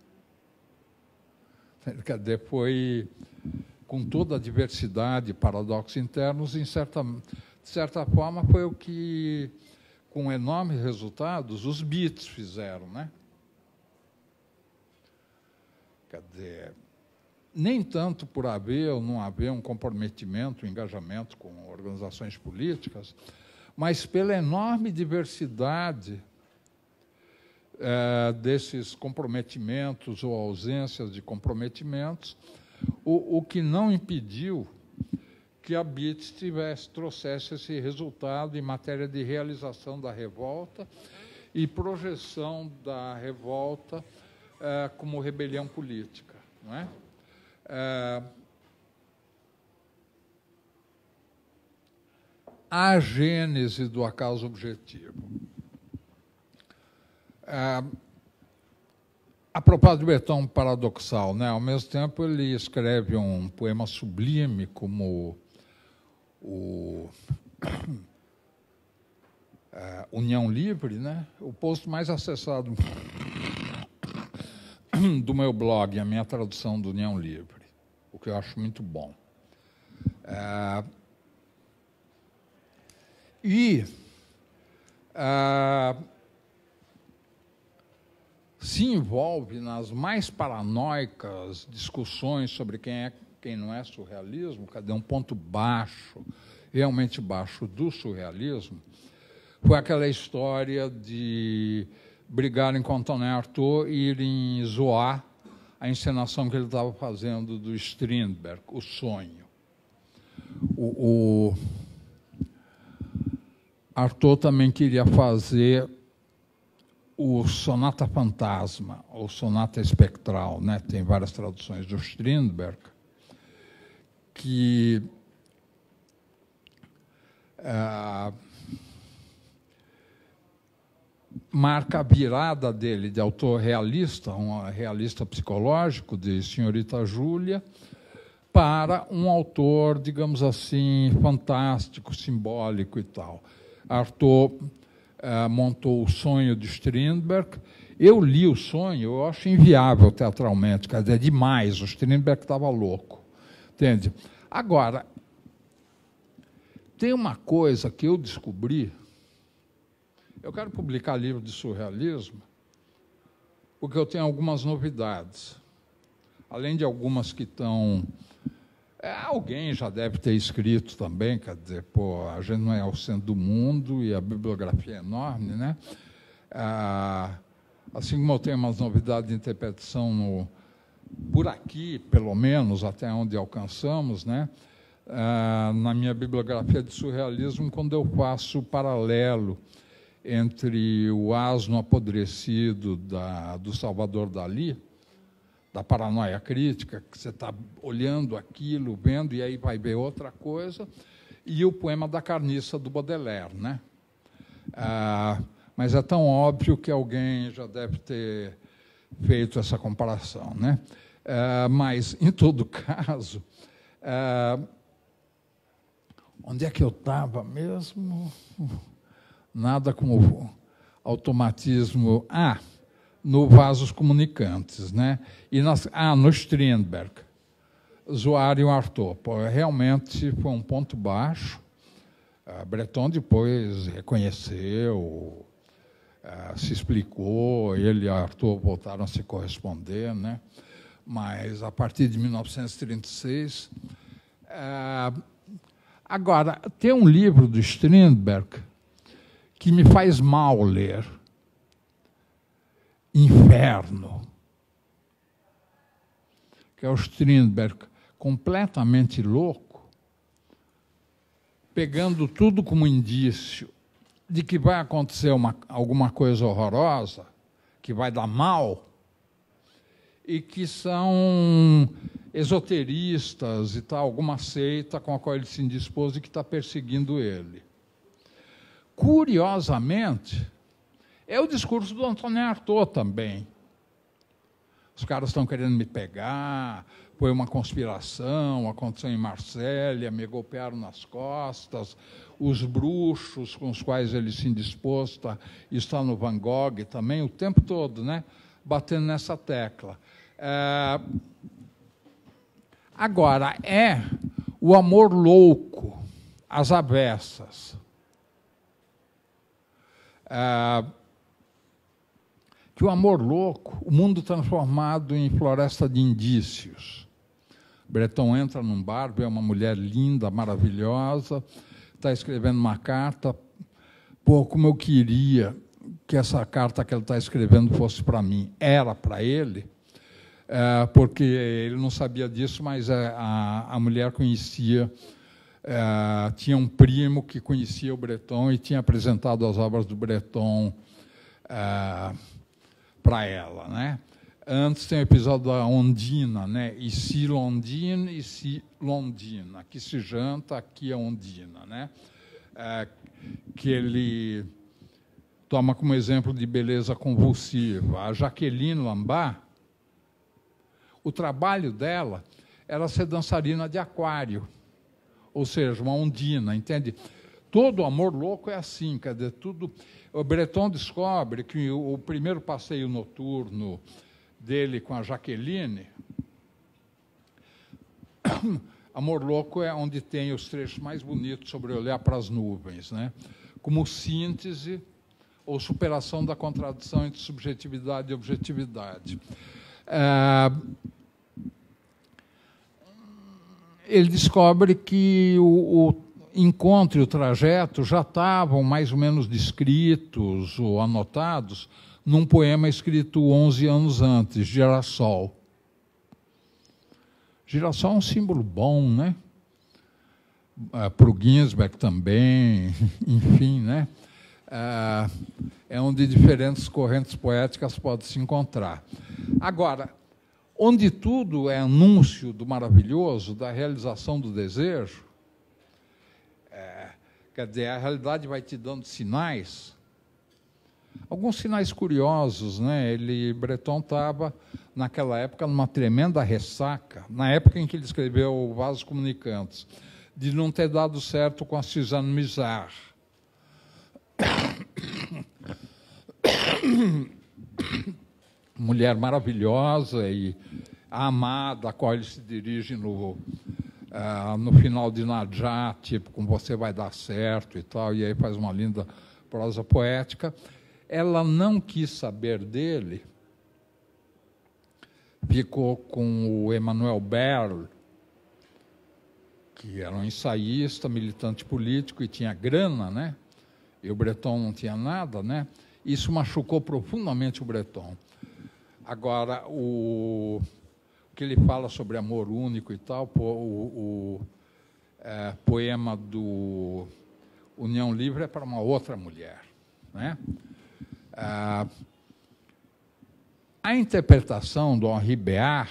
Quer dizer, foi com toda a diversidade, paradoxos internos, em certa, de certa forma, foi o que, com enormes resultados, os Beats fizeram, né? Quer dizer, nem tanto por haver ou não haver um comprometimento, um engajamento com organizações políticas, mas pela enorme diversidade é, desses comprometimentos ou ausências de comprometimentos, o, o que não impediu que a B I T S tivesse, trouxesse esse resultado em matéria de realização da revolta e projeção da revolta eh, como rebelião política. Não é? Eh, a gênese do acaso objetivo. Eh, A propósito de Breton paradoxal, né? Ao mesmo tempo ele escreve um poema sublime como o é, União Livre, né? O post mais acessado do meu blog, a minha tradução do União Livre, o que eu acho muito bom. É, e é, se envolve nas mais paranoicas discussões sobre quem é, quem não é surrealismo, cadê um ponto baixo, realmente baixo do surrealismo, foi aquela história de brigarem com Antonin Artaud e irem zoar a encenação que ele estava fazendo do Strindberg, O Sonho. O, o Artaud também queria fazer o Sonata Fantasma, ou Sonata Espectral, né? Tem várias traduções do Strindberg, que é, marca a virada dele de autor realista, um realista psicológico, de Senhorita Júlia, para um autor, digamos assim, fantástico, simbólico e tal. Artaud Uh, montou O Sonho de Strindberg. Eu li O Sonho, eu acho inviável teatralmente, quer dizer, demais, o Strindberg estava louco, entende? Agora, tem uma coisa que eu descobri, eu quero publicar livro de surrealismo, porque eu tenho algumas novidades, além de algumas que estão... É, alguém já deve ter escrito também, quer dizer, pô, a gente não é o centro do mundo e a bibliografia é enorme, né? Ah, assim como eu tenho umas novidades de interpretação no, por aqui, pelo menos, até onde alcançamos, né? Ah, na minha bibliografia de surrealismo, quando eu faço o paralelo entre o Asno Apodrecido da, do Salvador Dalí, da paranoia crítica, que você está olhando aquilo, vendo, e aí vai ver outra coisa, e o poema da carniça do Baudelaire, né? Ah, mas é tão óbvio que alguém já deve ter feito essa comparação, né? Ah, mas, em todo caso, ah, onde é que eu estava mesmo? Nada como automatismo... Ah! No Vasos Comunicantes, né? E nas, ah, no Strindberg, zoarem o Artaud. Pô, realmente foi um ponto baixo. Uh, Breton depois reconheceu, uh, se explicou, ele e Artaud voltaram a se corresponder, né? Mas, a partir de mil novecentos e trinta e seis... Uh, agora, tem um livro do Strindberg que me faz mal ler, Inferno, que é o Strindberg completamente louco, pegando tudo como indício de que vai acontecer uma, alguma coisa horrorosa, que vai dar mal, e que são esoteristas e tal, alguma seita com a qual ele se indispôs e que está perseguindo ele. Curiosamente, é o discurso do Antonin Artaud também. Os caras estão querendo me pegar, foi uma conspiração, aconteceu em Marsella, me golpearam nas costas, os bruxos com os quais ele se indispôs, tá, está no Van Gogh também, o tempo todo, né, batendo nessa tecla. É, agora, é o amor louco, às avessas. É, que o amor louco, o mundo transformado em floresta de indícios. Breton entra num bar, vê uma mulher linda, maravilhosa, está escrevendo uma carta. Pô, como eu queria que essa carta que ele está escrevendo fosse para mim. Era para ele, é, porque ele não sabia disso, mas a, a mulher conhecia é, tinha um primo que conhecia o Breton e tinha apresentado as obras do Breton é, para ela, né? Antes tem o episódio da Ondina, né? Ici l'Ondine, ici l'Ondine. Aqui se janta, aqui é Ondina, né? É, que ele toma como exemplo de beleza convulsiva. A Jaqueline Lambert, o trabalho dela era ser dançarina de aquário, ou seja, uma ondina, entende? Todo amor louco é assim, quer dizer, tudo... O Breton descobre que o, o primeiro passeio noturno dele com a Jaqueline, Amor Louco é onde tem os trechos mais bonitos sobre olhar para as nuvens, né? Como síntese ou superação da contradição entre subjetividade e objetividade. É, ele descobre que o, o encontro e o trajeto já estavam mais ou menos descritos ou anotados num poema escrito onze anos antes, Girassol. Girassol é um símbolo bom, né? Uh, para o Ginsberg também, enfim, né? Uh, é onde diferentes correntes poéticas podem se encontrar. Agora, onde tudo é anúncio do maravilhoso, da realização do desejo, é, quer dizer, a realidade vai te dando sinais, alguns sinais curiosos, né? Ele, Breton estava, naquela época, numa tremenda ressaca, na época em que ele escreveu Vasos Comunicantes, de não ter dado certo com a Suzanne Musard. Mulher maravilhosa e amada, a qual ele se dirige no, uh, no final de Najat, tipo, com você vai dar certo e tal, e aí faz uma linda prosa poética. Ela não quis saber dele, ficou com o Emmanuel Berle, que era um ensaísta, militante político e tinha grana, né? E o Breton não tinha nada, né? Isso machucou profundamente o Breton. Agora, o, o que ele fala sobre amor único e tal, o, o é, poema do União Livre é para uma outra mulher, né? Ah, a interpretação do Henri Béart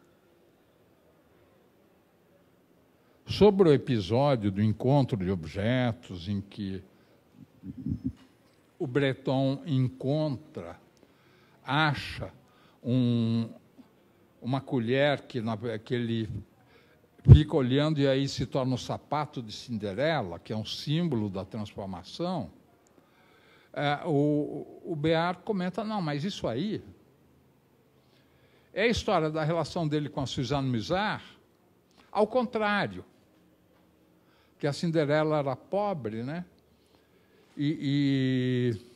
sobre o episódio do encontro de objetos em que o Breton encontra, acha um, uma colher que, na, que ele fica olhando e aí se torna o sapato de Cinderela, que é um símbolo da transformação, é, o, o Béart comenta, não, mas isso aí é a história da relação dele com a Suzanne Musard, ao contrário, que a Cinderela era pobre, né? E, e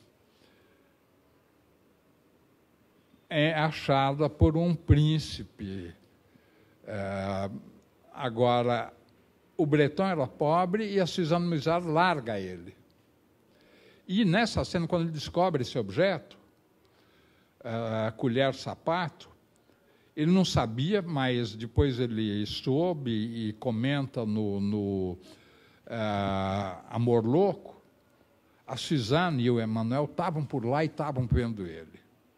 é achada por um príncipe. É, agora, o Breton era pobre e a Suzanne Musard larga ele. E nessa cena, quando ele descobre esse objeto, a colher-sapato, ele não sabia, mas depois ele soube e comenta no, no uh, Amor Louco, a Suzanne e o Emmanuel estavam por lá e estavam vendo ele.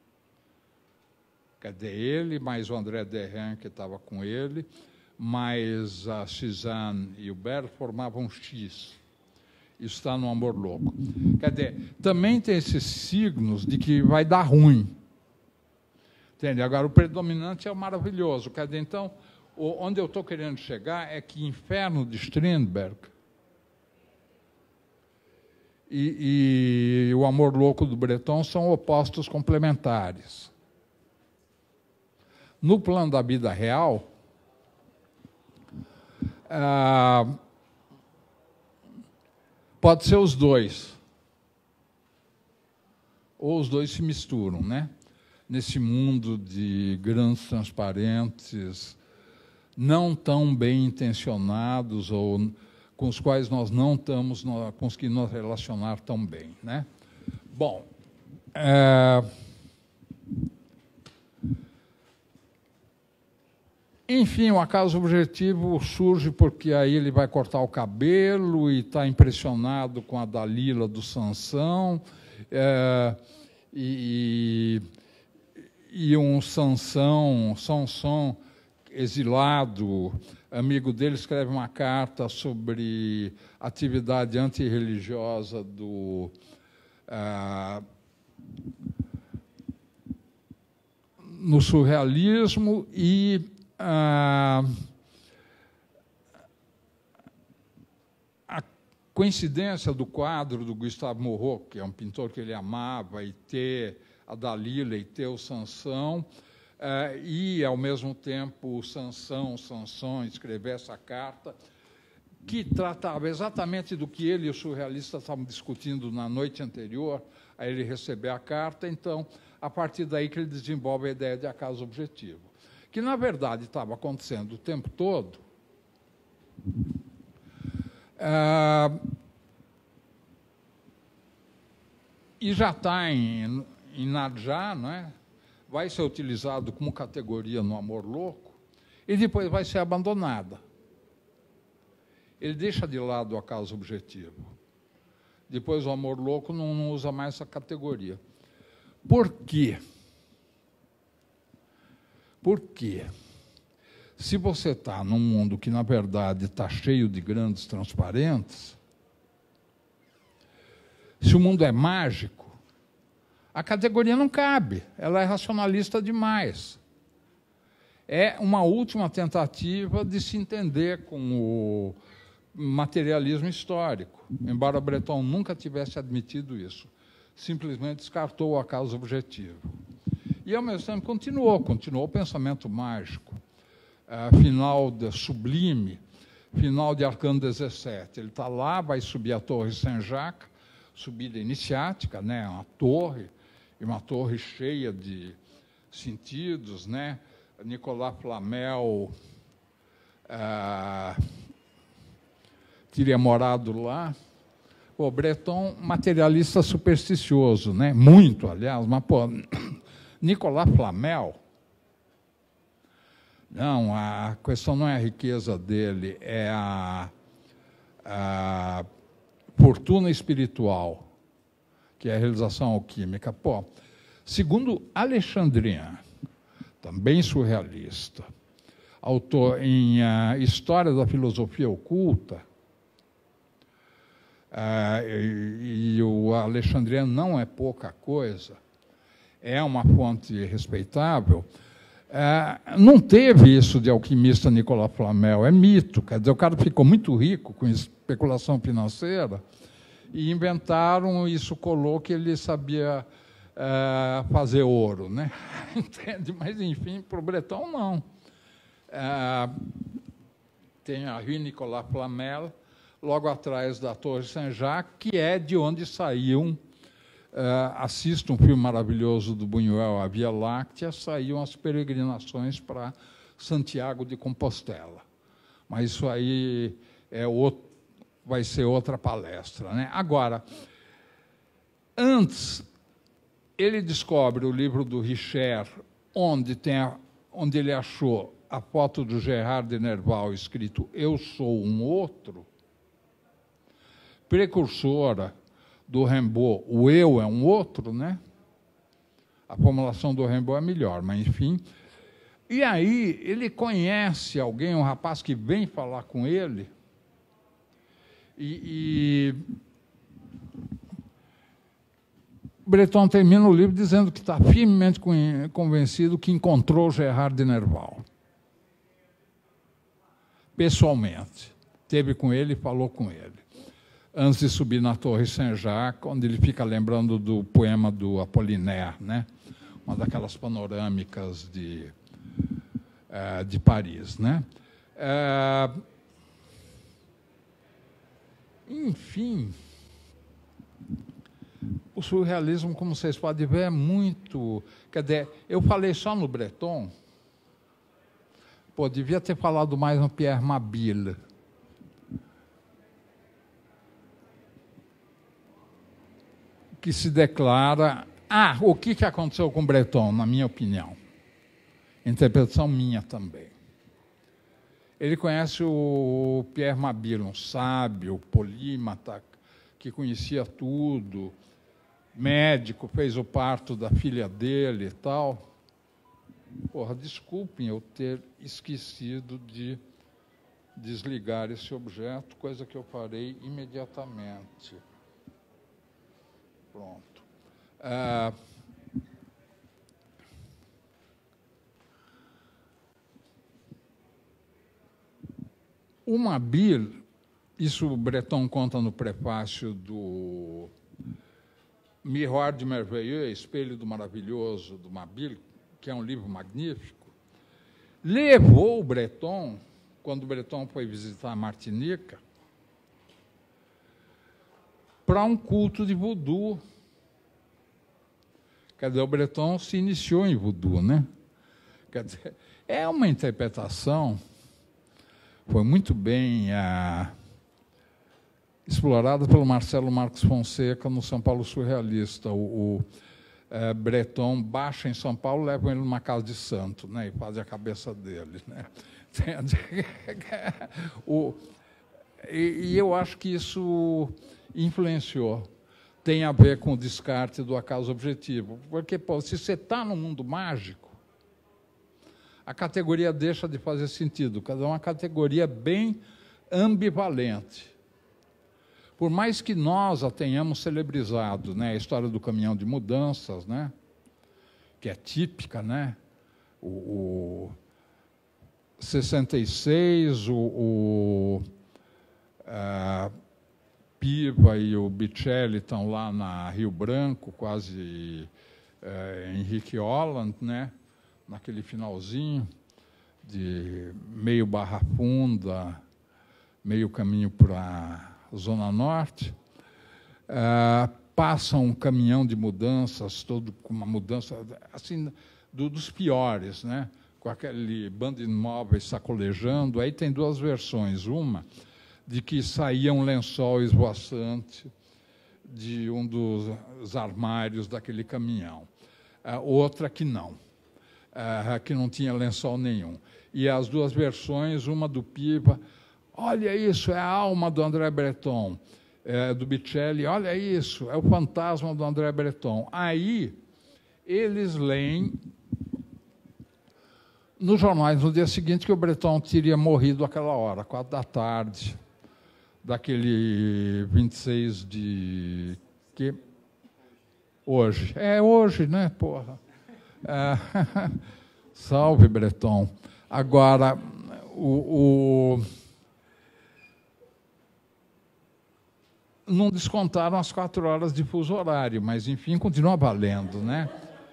Quer dizer, ele, mais o André Derrin, que estava com ele, mais a Suzanne e o Berle formavam um X. Isso está no Amor Louco. Quer dizer, também tem esses signos de que vai dar ruim. Entende? Agora, o predominante é o maravilhoso. Quer dizer, então, onde eu estou querendo chegar é que Inferno de Strindberg e, e o Amor Louco do Breton são opostos complementares. No plano da vida real, ah, pode ser os dois. Ou os dois se misturam, né? Nesse mundo de grandes transparentes, não tão bem intencionados, ou com os quais nós não estamos conseguindo nos relacionar tão bem, né? Bom, é... Enfim, o acaso objetivo surge porque aí ele vai cortar o cabelo e está impressionado com a Dalila do Sansão, é, e, e um Sansão, Sansão exilado, amigo dele, escreve uma carta sobre a atividade antirreligiosa do... Ah, no surrealismo, e ah, a coincidência do quadro do Gustave Moreau, que é um pintor que ele amava, e ter a Dalila e ter o Sansão, ah, e, ao mesmo tempo, o Sansão, Sansão escrever essa carta, que tratava exatamente do que ele e os surrealistas estavam discutindo na noite anterior a ele receber a carta. Então, a partir daí que ele desenvolve a ideia de acaso objetivo, que, na verdade, estava acontecendo o tempo todo. Ah, e já está em, em Nadja, não é? Vai ser utilizado como categoria no Amor Louco, e depois vai ser abandonada. Ele deixa de lado o acaso objetivo. Depois o Amor Louco não, não usa mais essa categoria. Por quê? Porque se você está num mundo que, na verdade, está cheio de grandes transparentes, se o mundo é mágico, a categoria não cabe, ela é racionalista demais. É uma última tentativa de se entender com o materialismo histórico, embora Breton nunca tivesse admitido isso. Simplesmente descartou o acaso objetivo. E, ao mesmo tempo, continuou, continuou o pensamento mágico. Uh, final de Sublime, final de Arcano dezessete. Ele está lá, vai subir a Torre Saint-Jacques, subida iniciática, né, uma torre, e uma torre cheia de sentidos, né? Nicolas Flamel uh, teria morado lá. O Breton, materialista supersticioso, né? Muito, aliás, mas, pô, Nicolas Flamel, não, a questão não é a riqueza dele, é a, a fortuna espiritual, que é a realização alquímica. Pô, segundo Alexandrien, também surrealista, autor em uh, História da Filosofia Oculta, uh, e, e o Alexandrien não é pouca coisa, é uma fonte respeitável, uh, não teve isso de alquimista Nicolas Flamel, é mito, quer dizer, o cara ficou muito rico com especulação financeira, e inventaram, isso colou que ele sabia uh, fazer ouro, né? Entende? Mas, enfim, para o Breton, não. Uh, tem a Rue Nicolas Flamel, logo atrás da Torre Saint-Jacques, que é de onde saíam, uh, assista um filme maravilhoso do Buñuel, A Via Láctea, saíam as peregrinações para Santiago de Compostela. Mas isso aí é outro, vai ser outra palestra, né? Agora, antes, ele descobre o livro do Richer, onde, tem a, onde ele achou a foto do Gerard de Nerval escrito "Eu sou um outro", precursora do Rimbaud, o eu é um outro, né? A formulação do Rimbaud é melhor, mas, enfim. E aí, ele conhece alguém, um rapaz que vem falar com ele, E, e Breton termina o livro dizendo que está firmemente convencido que encontrou Gerard de Nerval. Pessoalmente. Esteve com ele e falou com ele. Antes de subir na Torre Saint-Jacques, onde ele fica lembrando do poema do Apollinaire, né? Uma daquelas panorâmicas de, uh, de Paris, né? Uh, Enfim, o surrealismo, como vocês podem ver, é muito... Quer dizer, eu falei só no Breton, pô, devia ter falado mais no Pierre Mabille. Que se declara... Ah, o que, que aconteceu com o Breton, na minha opinião? Interpretação minha também. Ele conhece o Pierre Mabille, um sábio, polímata, que conhecia tudo, médico, fez o parto da filha dele e tal. Porra, desculpem eu ter esquecido de desligar esse objeto, coisa que eu farei imediatamente. Pronto. Ah, o Mabille, isso o Breton conta no prefácio do Miroir de Merveilleux, Espelho do Maravilhoso, do Mabille, que é um livro magnífico, levou o Breton, quando o Breton foi visitar a Martinica, para um culto de voodoo. Quer dizer, o Breton se iniciou em voodoo, né? Quer dizer, é uma interpretação, foi muito bem ah, explorada pelo Marcelo Marques Fonseca no São Paulo Surrealista. O, o é, Breton baixa em São Paulo, levam ele numa casa de santo, né, e fazem a cabeça dele, né? o, e, e eu acho que isso influenciou. Tem a ver com o descarte do acaso objetivo. Porque, pô, se você está no mundo mágico, a categoria deixa de fazer sentido. É uma categoria bem ambivalente. Por mais que nós a tenhamos celebrizado, né, a história do caminhão de mudanças, né, que é típica, né, o, o sessenta e seis, o, o a Piva e o Bicelli estão lá na Rio Branco, quase é, Henrique Holland, né, naquele finalzinho de meio Barra Funda, meio caminho para a Zona Norte, uh, passa um caminhão de mudanças, todo com uma mudança assim do, dos piores, né? Com aquele bando de imóveis sacolejando. Aí tem duas versões, uma de que saía um lençol esvoaçante de um dos armários daquele caminhão, uh, outra que não, uh, que não tinha lençol nenhum. E as duas versões, uma do Piva, olha isso, é a alma do André Breton, é, do Bicelli, olha isso, é o fantasma do André Breton. Aí, eles leem nos jornais, no dia seguinte, que o Breton teria morrido àquela hora, quatro da tarde, daquele vinte e seis de... Que? Hoje. É hoje, né, porra? É, salve, Breton. Agora, o... o não descontaram as quatro horas de fuso horário, mas, enfim, continua valendo, né?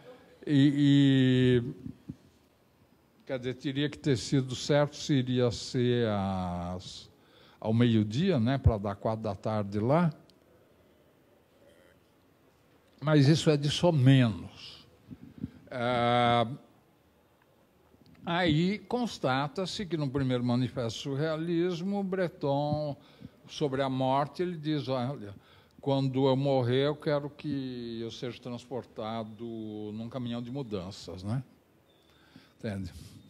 E, e quer dizer, teria que ter sido certo se iria ser às, ao meio-dia, né, para dar quatro da tarde lá. Mas isso é de somenos. Ah, aí constata-se que, no primeiro manifesto surrealismo, o Breton, sobre a morte, ele diz, olha, quando eu morrer, eu quero que eu seja transportado num caminhão de mudanças, né? Entende?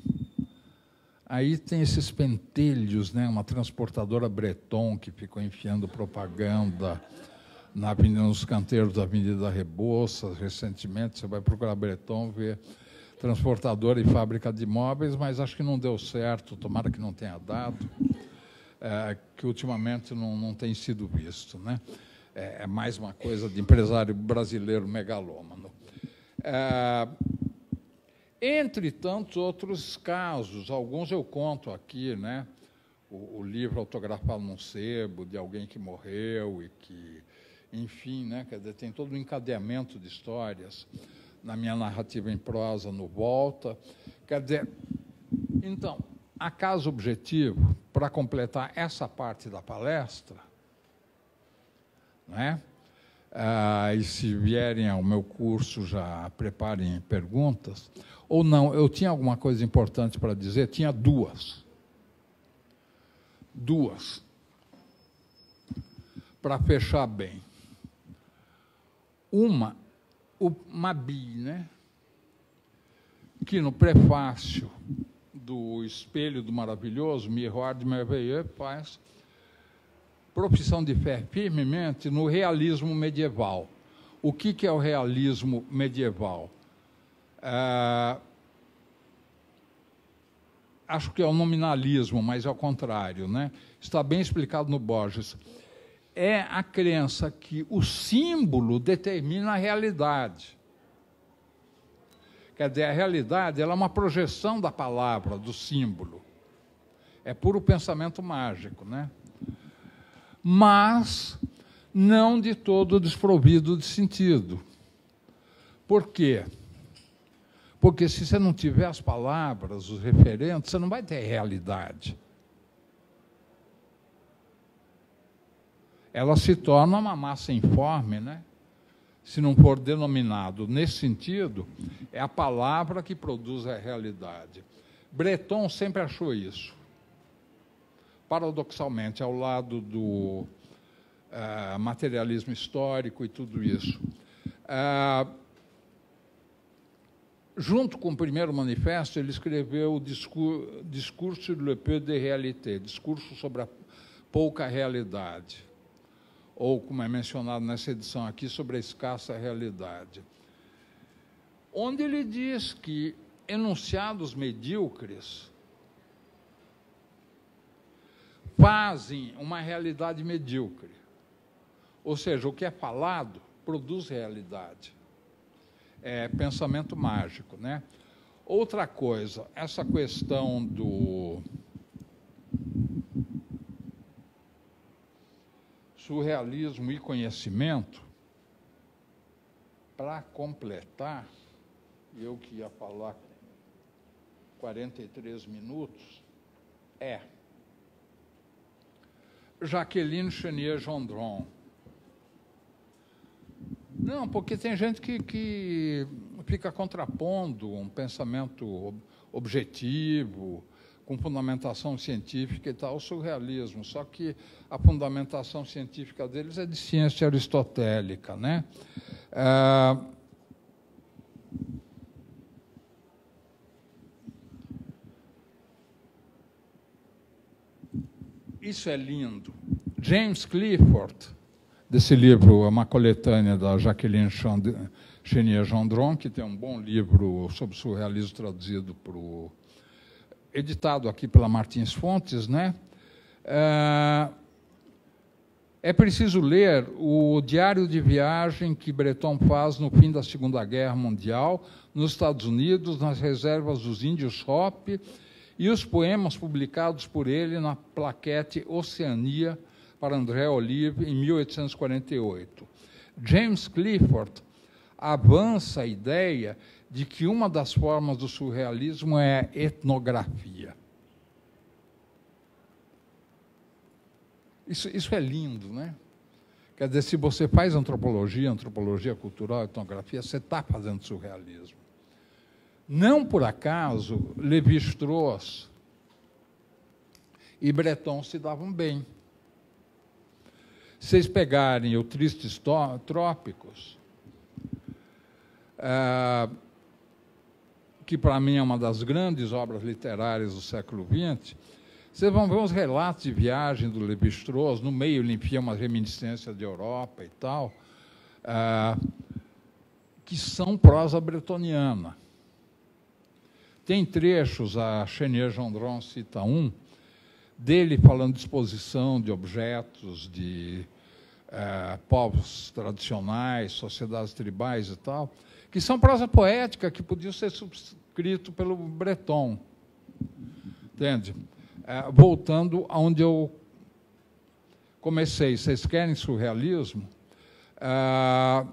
Aí tem esses pentelhos, né? Uma transportadora Breton que ficou enfiando propaganda na avenida, nos canteiros da Avenida Rebouças, recentemente. Você vai procurar Breton, ver transportadora e fábrica de imóveis, mas acho que não deu certo, tomara que não tenha dado. É, que ultimamente não, não tem sido visto, né? É, é mais uma coisa de empresário brasileiro megalômano. É, entre tantos outros casos, alguns eu conto aqui, né? O, o livro autografado num sebo de alguém que morreu e que, enfim, né? Quer dizer, tem todo um encadeamento de histórias na minha narrativa em prosa no Volta. Quer dizer, então, acaso objetivo, para completar essa parte da palestra, né? Ah, e se vierem ao meu curso, já preparem perguntas. Ou não, eu tinha alguma coisa importante para dizer? Tinha duas. Duas. Para fechar bem. Uma, o Mabille, né? Que no prefácio do espelho do maravilhoso, Miroir de Merveilleux, faz profissão de fé firmemente no realismo medieval. O que, que é o realismo medieval? Ah, acho que é o nominalismo, mas é o contrário, né? Está bem explicado no Borges. É a crença que o símbolo determina a realidade. Quer dizer, a realidade ela é uma projeção da palavra, do símbolo. É puro pensamento mágico, né? Mas não de todo desprovido de sentido. Por quê? Porque se você não tiver as palavras, os referentes, você não vai ter realidade. Ela se torna uma massa informe, né? Se não for denominado nesse sentido, é a palavra que produz a realidade. Breton sempre achou isso. Paradoxalmente, ao lado do uh, materialismo histórico e tudo isso. Uh, junto com o primeiro manifesto, ele escreveu o discurso, discurso sur le peu de réalité, discurso sobre a pouca realidade, ou, como é mencionado nessa edição aqui, sobre a escassa realidade, onde ele diz que enunciados medíocres fazem uma realidade medíocre. Ou seja, o que é falado produz realidade. É pensamento mágico, né? Outra coisa, essa questão do surrealismo e conhecimento, para completar, eu que ia falar quarenta e três minutos, é Jacqueline Chenier-Gendron. Não, porque tem gente que, que fica contrapondo um pensamento objetivo, com fundamentação científica e tal, o surrealismo. Só que a fundamentação científica deles é de ciência aristotélica, né? Ah, isso é lindo. James Clifford, desse livro, é uma coletânea da Jacqueline Chenier-Gendron, que tem um bom livro sobre surrealismo traduzido para o editado aqui pela Martins Fontes, né? É preciso ler o diário de viagem que Breton faz no fim da Segunda Guerra Mundial, nos Estados Unidos, nas reservas dos índios Hopi, e os poemas publicados por ele na plaquete Oceania para André Olive, em mil oitocentos e quarenta e oito. James Clifford avança a ideia de que uma das formas do surrealismo é a etnografia. Isso, isso é lindo, né? Quer dizer, se você faz antropologia, antropologia cultural, etnografia, você está fazendo surrealismo. Não por acaso, Lévi-Strauss e Breton se davam bem. Se vocês pegarem o Tristes Trópicos, ah, que para mim é uma das grandes obras literárias do século vinte, vocês vão ver os relatos de viagem do Lévi-Strauss, no meio ele enfia uma reminiscência de Europa e tal, ah, que são prosa bretoniana. Tem trechos, a Chenier-Gendron cita um, dele falando de exposição de objetos de eh, povos tradicionais, sociedades tribais e tal, que são prosa poética que podia ser subscrito pelo Breton. Entende? Eh, voltando aonde eu comecei, vocês querem surrealismo? Ah,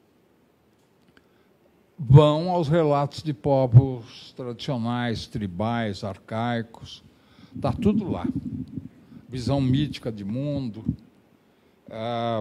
vão aos relatos de povos tradicionais, tribais, arcaicos. Está tudo lá. Visão mítica de mundo. Ah,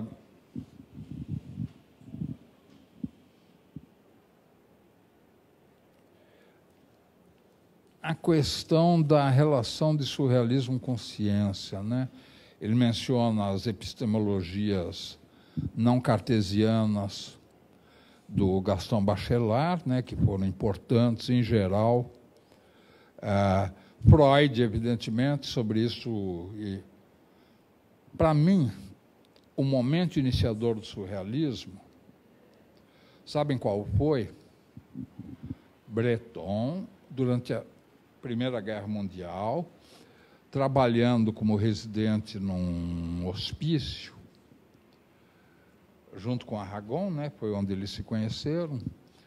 a questão da relação de surrealismo com ciência, né? Ele menciona as epistemologias não cartesianas do Gaston Bachelard, né, que foram importantes em geral, Uh, Freud, evidentemente, sobre isso. E, para mim, o momento iniciador do surrealismo, sabem qual foi? Breton, durante a Primeira Guerra Mundial, trabalhando como residente num hospício, junto com Aragon, né, foi onde eles se conheceram.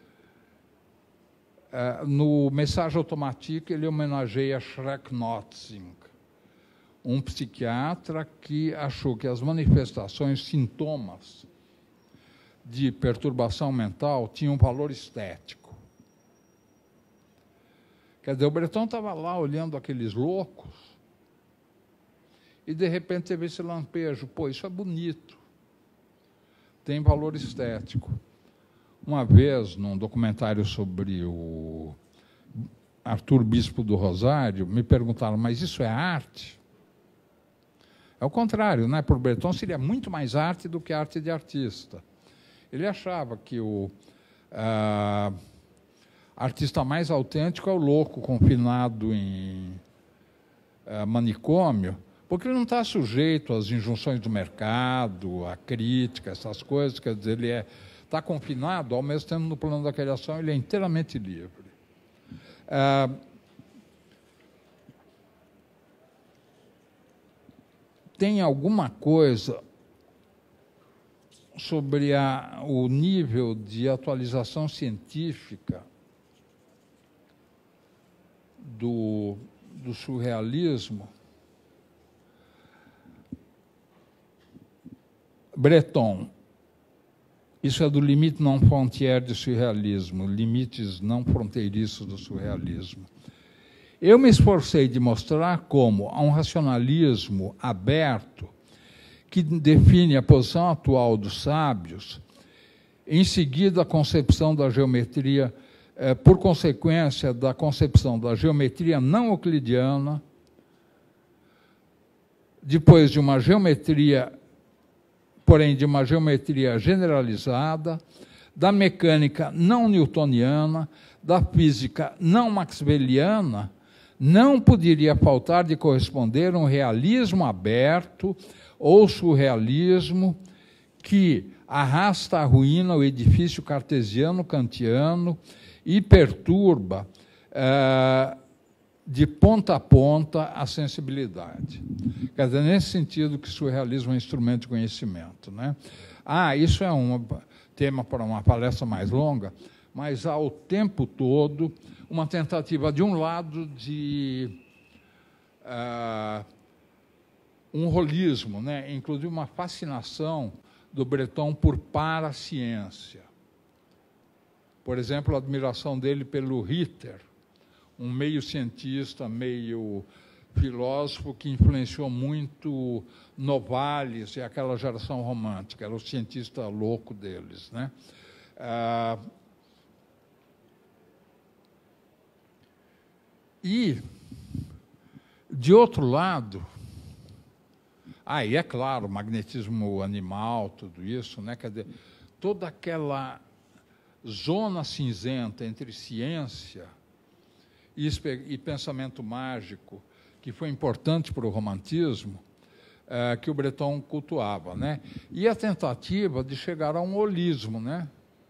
Uh, no Mensagem Automática, ele homenageia Schreck-Notzing, um psiquiatra que achou que as manifestações, sintomas de perturbação mental tinham um valor estético. Quer dizer, o Breton estava lá olhando aqueles loucos e, de repente, teve esse lampejo. Pô, isso é bonito. Tem valor estético. Uma vez, num documentário sobre o Arthur Bispo do Rosário, me perguntaram, mas isso é arte? É o contrário, né? Para o Breton seria muito mais arte do que arte de artista. Ele achava que o uh, artista mais autêntico é o louco confinado em uh, manicômio, porque ele não está sujeito às injunções do mercado, à crítica, essas coisas. Quer dizer, ele é, está confinado, ao mesmo tempo, no plano da criação, ele é inteiramente livre. Uh, tem alguma coisa sobre a, o nível de atualização científica do, do surrealismo. Breton, isso é do limite não frontière do surrealismo, limites não fronteiriços do surrealismo. Eu me esforcei de mostrar como há um racionalismo aberto que define a posição atual dos sábios, em seguida a concepção da geometria, eh, por consequência da concepção da geometria não euclidiana, depois de uma geometria, porém de uma geometria generalizada, da mecânica não newtoniana, da física não maxwelliana, não poderia faltar de corresponder um realismo aberto ou surrealismo que arrasta à ruína o edifício cartesiano-kantiano e perturba eh, de ponta a ponta a sensibilidade. Quer dizer, nesse sentido que o surrealismo é um instrumento de conhecimento, né? Ah, isso é um tema para uma palestra mais longa, mas há o tempo todo uma tentativa, de um lado, de uh, um holismo, né? Inclusive uma fascinação do Breton por paraciência. Por exemplo, a admiração dele pelo Ritter, um meio cientista, meio filósofo que influenciou muito Novalis e aquela geração romântica, era o cientista louco deles, né? Ah, e, de outro lado, aí ah, é claro, magnetismo animal, tudo isso, né? Quer dizer, toda aquela zona cinzenta entre ciência e, e pensamento mágico, que foi importante para o romantismo, é, que o Breton cultuava, né? E a tentativa de chegar a um holismo, né?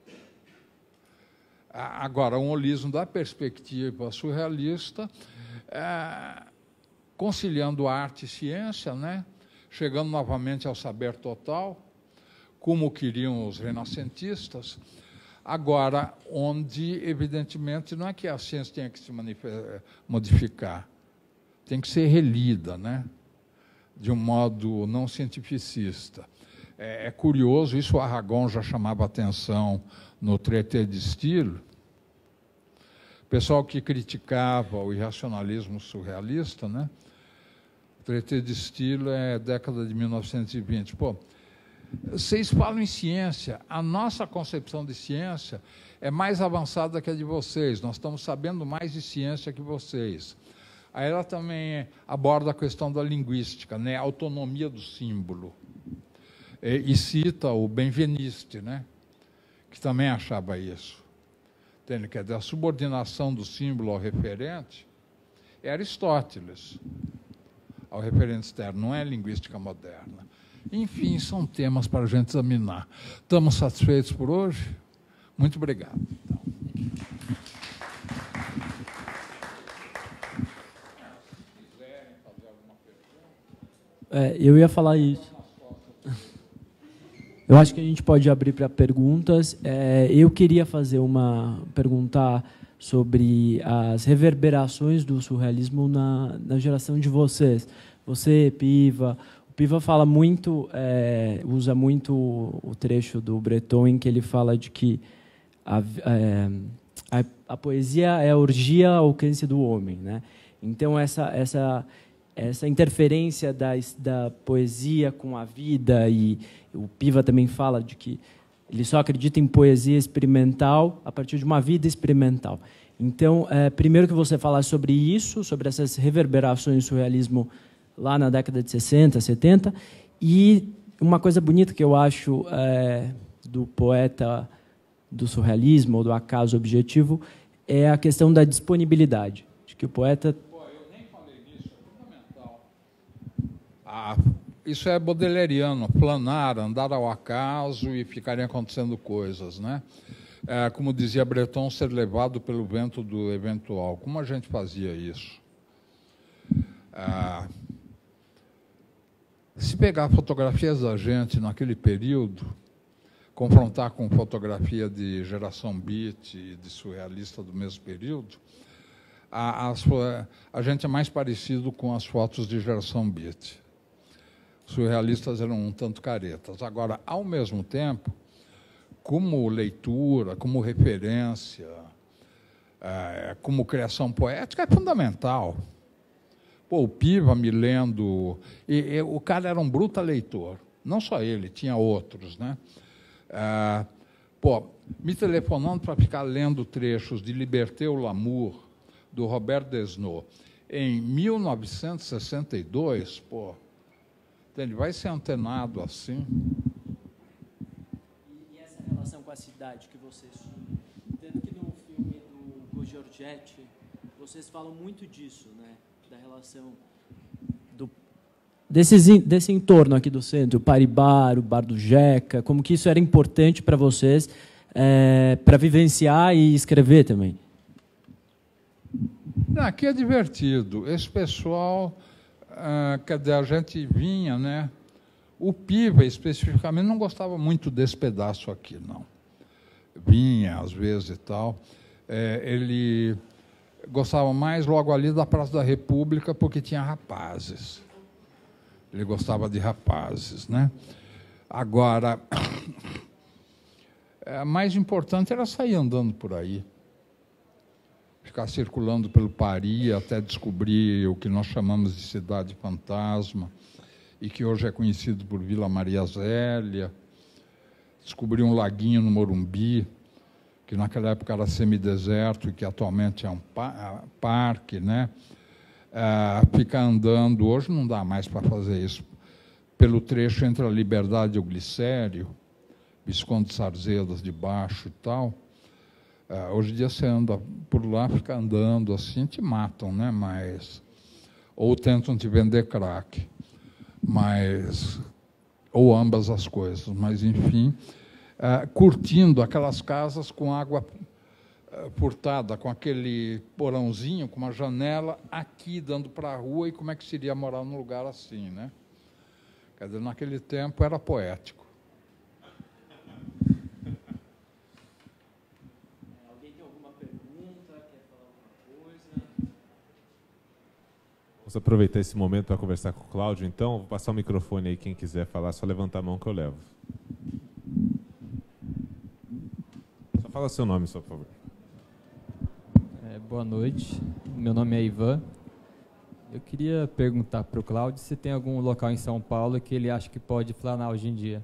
Agora, um holismo da perspectiva surrealista, é, conciliando arte e ciência, né? Chegando novamente ao saber total, como queriam os renascentistas, agora, onde, evidentemente, não é que a ciência tenha que se modificar, tem que ser relida, né? De um modo não cientificista. É, é curioso, isso o Aragon já chamava atenção no Traité de Style. O pessoal que criticava o irracionalismo surrealista, né? O Traité de Style é década de mil novecentos e vinte. Pô, vocês falam em ciência, a nossa concepção de ciência é mais avançada que a de vocês, nós estamos sabendo mais de ciência que vocês. Aí ela também aborda a questão da linguística, né? A autonomia do símbolo. E, e cita o Benveniste, né? Que também achava isso. Entende? Quer dizer, a subordinação do símbolo ao referente é Aristóteles, ao referente externo, não é linguística moderna. Enfim, são temas para a gente examinar. Estamos satisfeitos por hoje? Muito obrigado. Então. É, eu ia falar isso. Eu acho que a gente pode abrir para perguntas. É, eu queria fazer uma perguntar sobre as reverberações do surrealismo na, na geração de vocês. Você, Piva. O Piva fala muito, é, usa muito o trecho do Breton em que ele fala de que a, é, a, a poesia é a orgia ao alcance do homem, né? Então essa essa essa interferência da, da poesia com a vida, e o Piva também fala de que ele só acredita em poesia experimental a partir de uma vida experimental. Então, é, primeiro que você falar sobre isso, sobre essas reverberações do surrealismo lá na década de sessenta, setenta, e uma coisa bonita que eu acho é, do poeta do surrealismo, ou do acaso objetivo, é a questão da disponibilidade, de que o poeta... Ah, isso é baudelairiano, planar, andar ao acaso e ficarem acontecendo coisas, né? É, como dizia Breton, ser levado pelo vento do eventual. Como a gente fazia isso? Ah, se pegar fotografias da gente naquele período, confrontar com fotografia de geração beat e de surrealista do mesmo período, a, a, a gente é mais parecido com as fotos de geração beat. Surrealistas eram um tanto caretas. Agora, ao mesmo tempo, como leitura, como referência, é, como criação poética, é fundamental. Pô, o Piva me lendo... E, e, o cara era um bruta leitor. Não só ele, tinha outros, né? É, pô, me telefonando para ficar lendo trechos de Liberté ou L'amour, do Robert Desnos, em mil novecentos e sessenta e dois, pô, ele vai ser antenado assim. E, e essa relação com a cidade que vocês... Tanto que no filme do Giorgetti, vocês falam muito disso, né? Da relação do, desse, desse entorno aqui do centro, o Paribar, o Bar do Jeca, como que isso era importante para vocês, é, para vivenciar e escrever também. Aqui é divertido. Esse pessoal... Ah, quer dizer, a gente vinha, né? O Piva, especificamente, não gostava muito desse pedaço aqui, não. Vinha, às vezes, e tal. É, ele gostava mais logo ali da Praça da República, porque tinha rapazes. Ele gostava de rapazes, né? Agora, a mais importante era sair andando por aí. Ficar circulando pelo Paris até descobrir o que nós chamamos de cidade fantasma, e que hoje é conhecido por Vila Maria Zélia. Descobrir um laguinho no Morumbi, que naquela época era semideserto e que atualmente é um parque, né? Ah, ficar andando, hoje não dá mais para fazer isso, pelo trecho entre a Liberdade e o Glicério, Visconde de Sarzedas de baixo e tal. Uh, hoje em dia você anda por lá, fica andando assim, te matam, né? Mas, ou tentam te vender crack, mas, ou ambas as coisas, mas enfim, uh, curtindo aquelas casas com água uh, furtada, com aquele porãozinho, com uma janela aqui dando para a rua, e como é que seria morar num lugar assim, né? Quer dizer, naquele tempo era poético. Vamos aproveitar esse momento para conversar com o Cláudio, então. Vou passar o microfone aí, quem quiser falar, só levanta a mão que eu levo. Só fala seu nome, só, por favor. É, boa noite, meu nome é Ivan. Eu queria perguntar para o Cláudio se tem algum local em São Paulo que ele acha que pode flanar hoje em dia.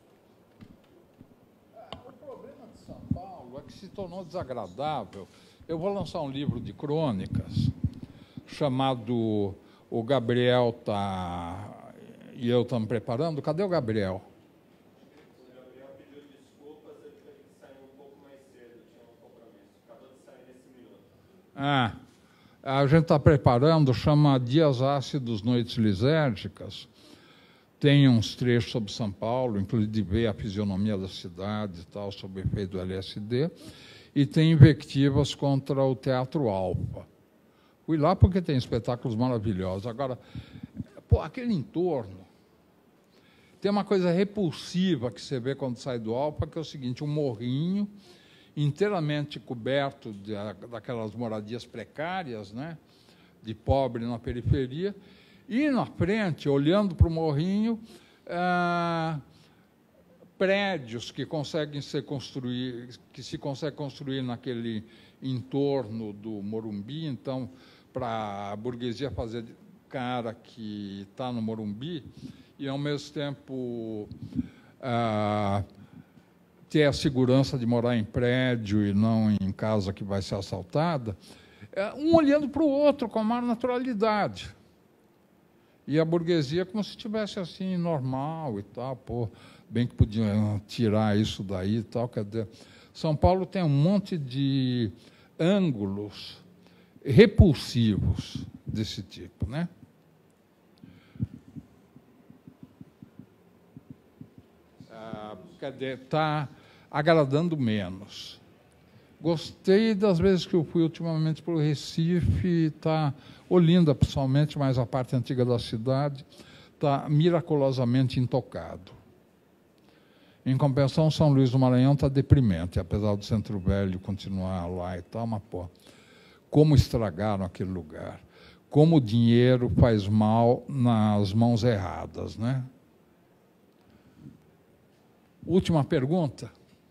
O problema de São Paulo é que se tornou desagradável. Eu vou lançar um livro de crônicas chamado O Gabriel tá e eu estamos preparando. Cadê o Gabriel? O Gabriel pediu desculpas, ele teve que sair um pouco mais cedo, tinha um compromisso. Acabou de sair nesse minuto. Ah, A gente está preparando, chama Dias Ácidos, Noites Lisérgicas. Tem uns trechos sobre São Paulo, inclusive ver a fisionomia da cidade e tal, sob o efeito do L S D. E tem invectivas contra o Teatro Alfa. Fui lá porque tem espetáculos maravilhosos. Agora, pô, aquele entorno, tem uma coisa repulsiva que você vê quando sai do Alfa, que é o seguinte, um morrinho inteiramente coberto de, daquelas moradias precárias, né, de pobre na periferia, e na frente, olhando para o morrinho, ah, prédios que conseguem ser construir, que se consegue construir naquele entorno do Morumbi. Então, para a burguesia fazer cara que está no Morumbi e, ao mesmo tempo, ah, ter a segurança de morar em prédio e não em casa que vai ser assaltada, é, um olhando para o outro com a maior naturalidade. E a burguesia como se estivesse assim, normal e tal, pô, bem que podiam tirar isso daí e tal. Quer dizer, São Paulo tem um monte de ângulos repulsivos desse tipo, né? Ah, quer dizer, está agradando menos. Gostei das vezes que eu fui ultimamente para o Recife, está Olinda, principalmente, mas a parte antiga da cidade está miraculosamente intocado. Em compensação, São Luís do Maranhão está deprimente, apesar do Centro Velho continuar lá e tal, mas, pô, como estragaram aquele lugar, como o dinheiro faz mal nas mãos erradas, né? Última pergunta.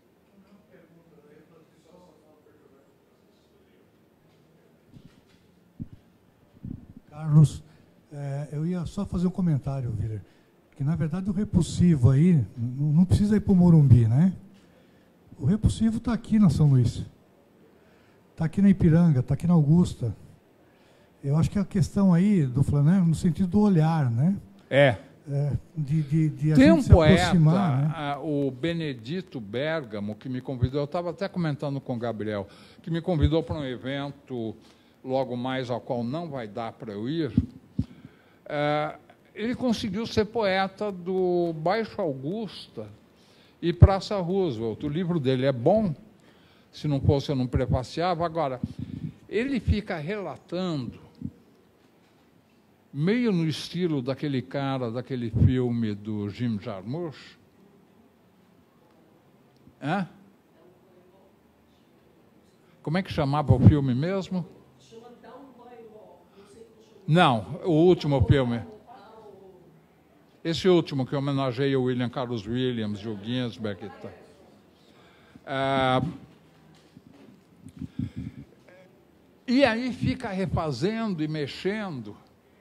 Carlos, é, eu ia só fazer um comentário, Willer, que, na verdade, o repulsivo aí não, não precisa ir para o Morumbi, né? O repulsivo está aqui na São Luís, está aqui na Ipiranga, está aqui na Augusta. Eu acho que a questão aí do Flanner, no sentido do olhar, né? É. é de, de, de a Tem gente um se poeta, aproximar, né? a, o Benedito Bergamo, que me convidou, eu estava até comentando com o Gabriel, que me convidou para um evento logo mais ao qual não vai dar para eu ir. É, ele conseguiu ser poeta do Baixo Augusta e Praça Roosevelt. O livro dele é bom, se não fosse eu não prefaciava. Agora, ele fica relatando, meio no estilo daquele cara, daquele filme do Jim Jarmusch. Hã? Como é que chamava o filme mesmo? Não, o último filme. Esse último que homenageia o William Carlos Williams e o Ginsberg e tal. Ah, e aí fica refazendo e mexendo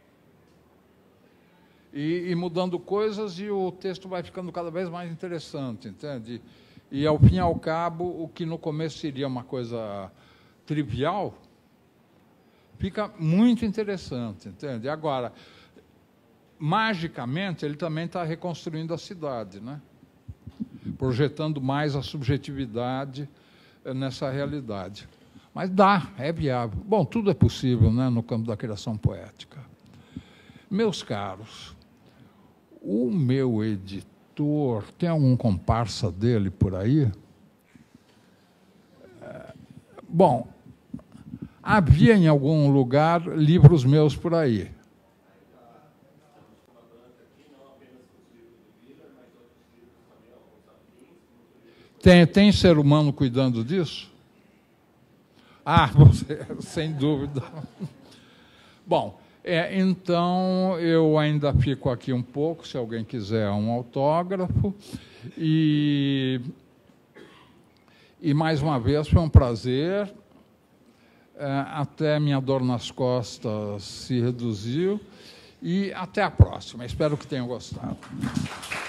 e, e mudando coisas, e o texto vai ficando cada vez mais interessante, entende? E, ao fim e ao cabo, o que no começo seria uma coisa trivial, fica muito interessante, entende? Agora, magicamente, ele também está reconstruindo a cidade, né? Projetando mais a subjetividade nessa realidade. Mas dá, é viável. Bom, tudo é possível, né, no campo da criação poética. Meus caros, o meu editor, tem algum comparsa dele por aí? Bom, havia em algum lugar livros meus por aí. Tem, tem ser humano cuidando disso? Ah, você, sem dúvida. Bom, é, então eu ainda fico aqui um pouco, se alguém quiser um autógrafo. E, e mais uma vez, foi um prazer. É, até minha dor nas costas se reduziu. E até a próxima. Espero que tenham gostado.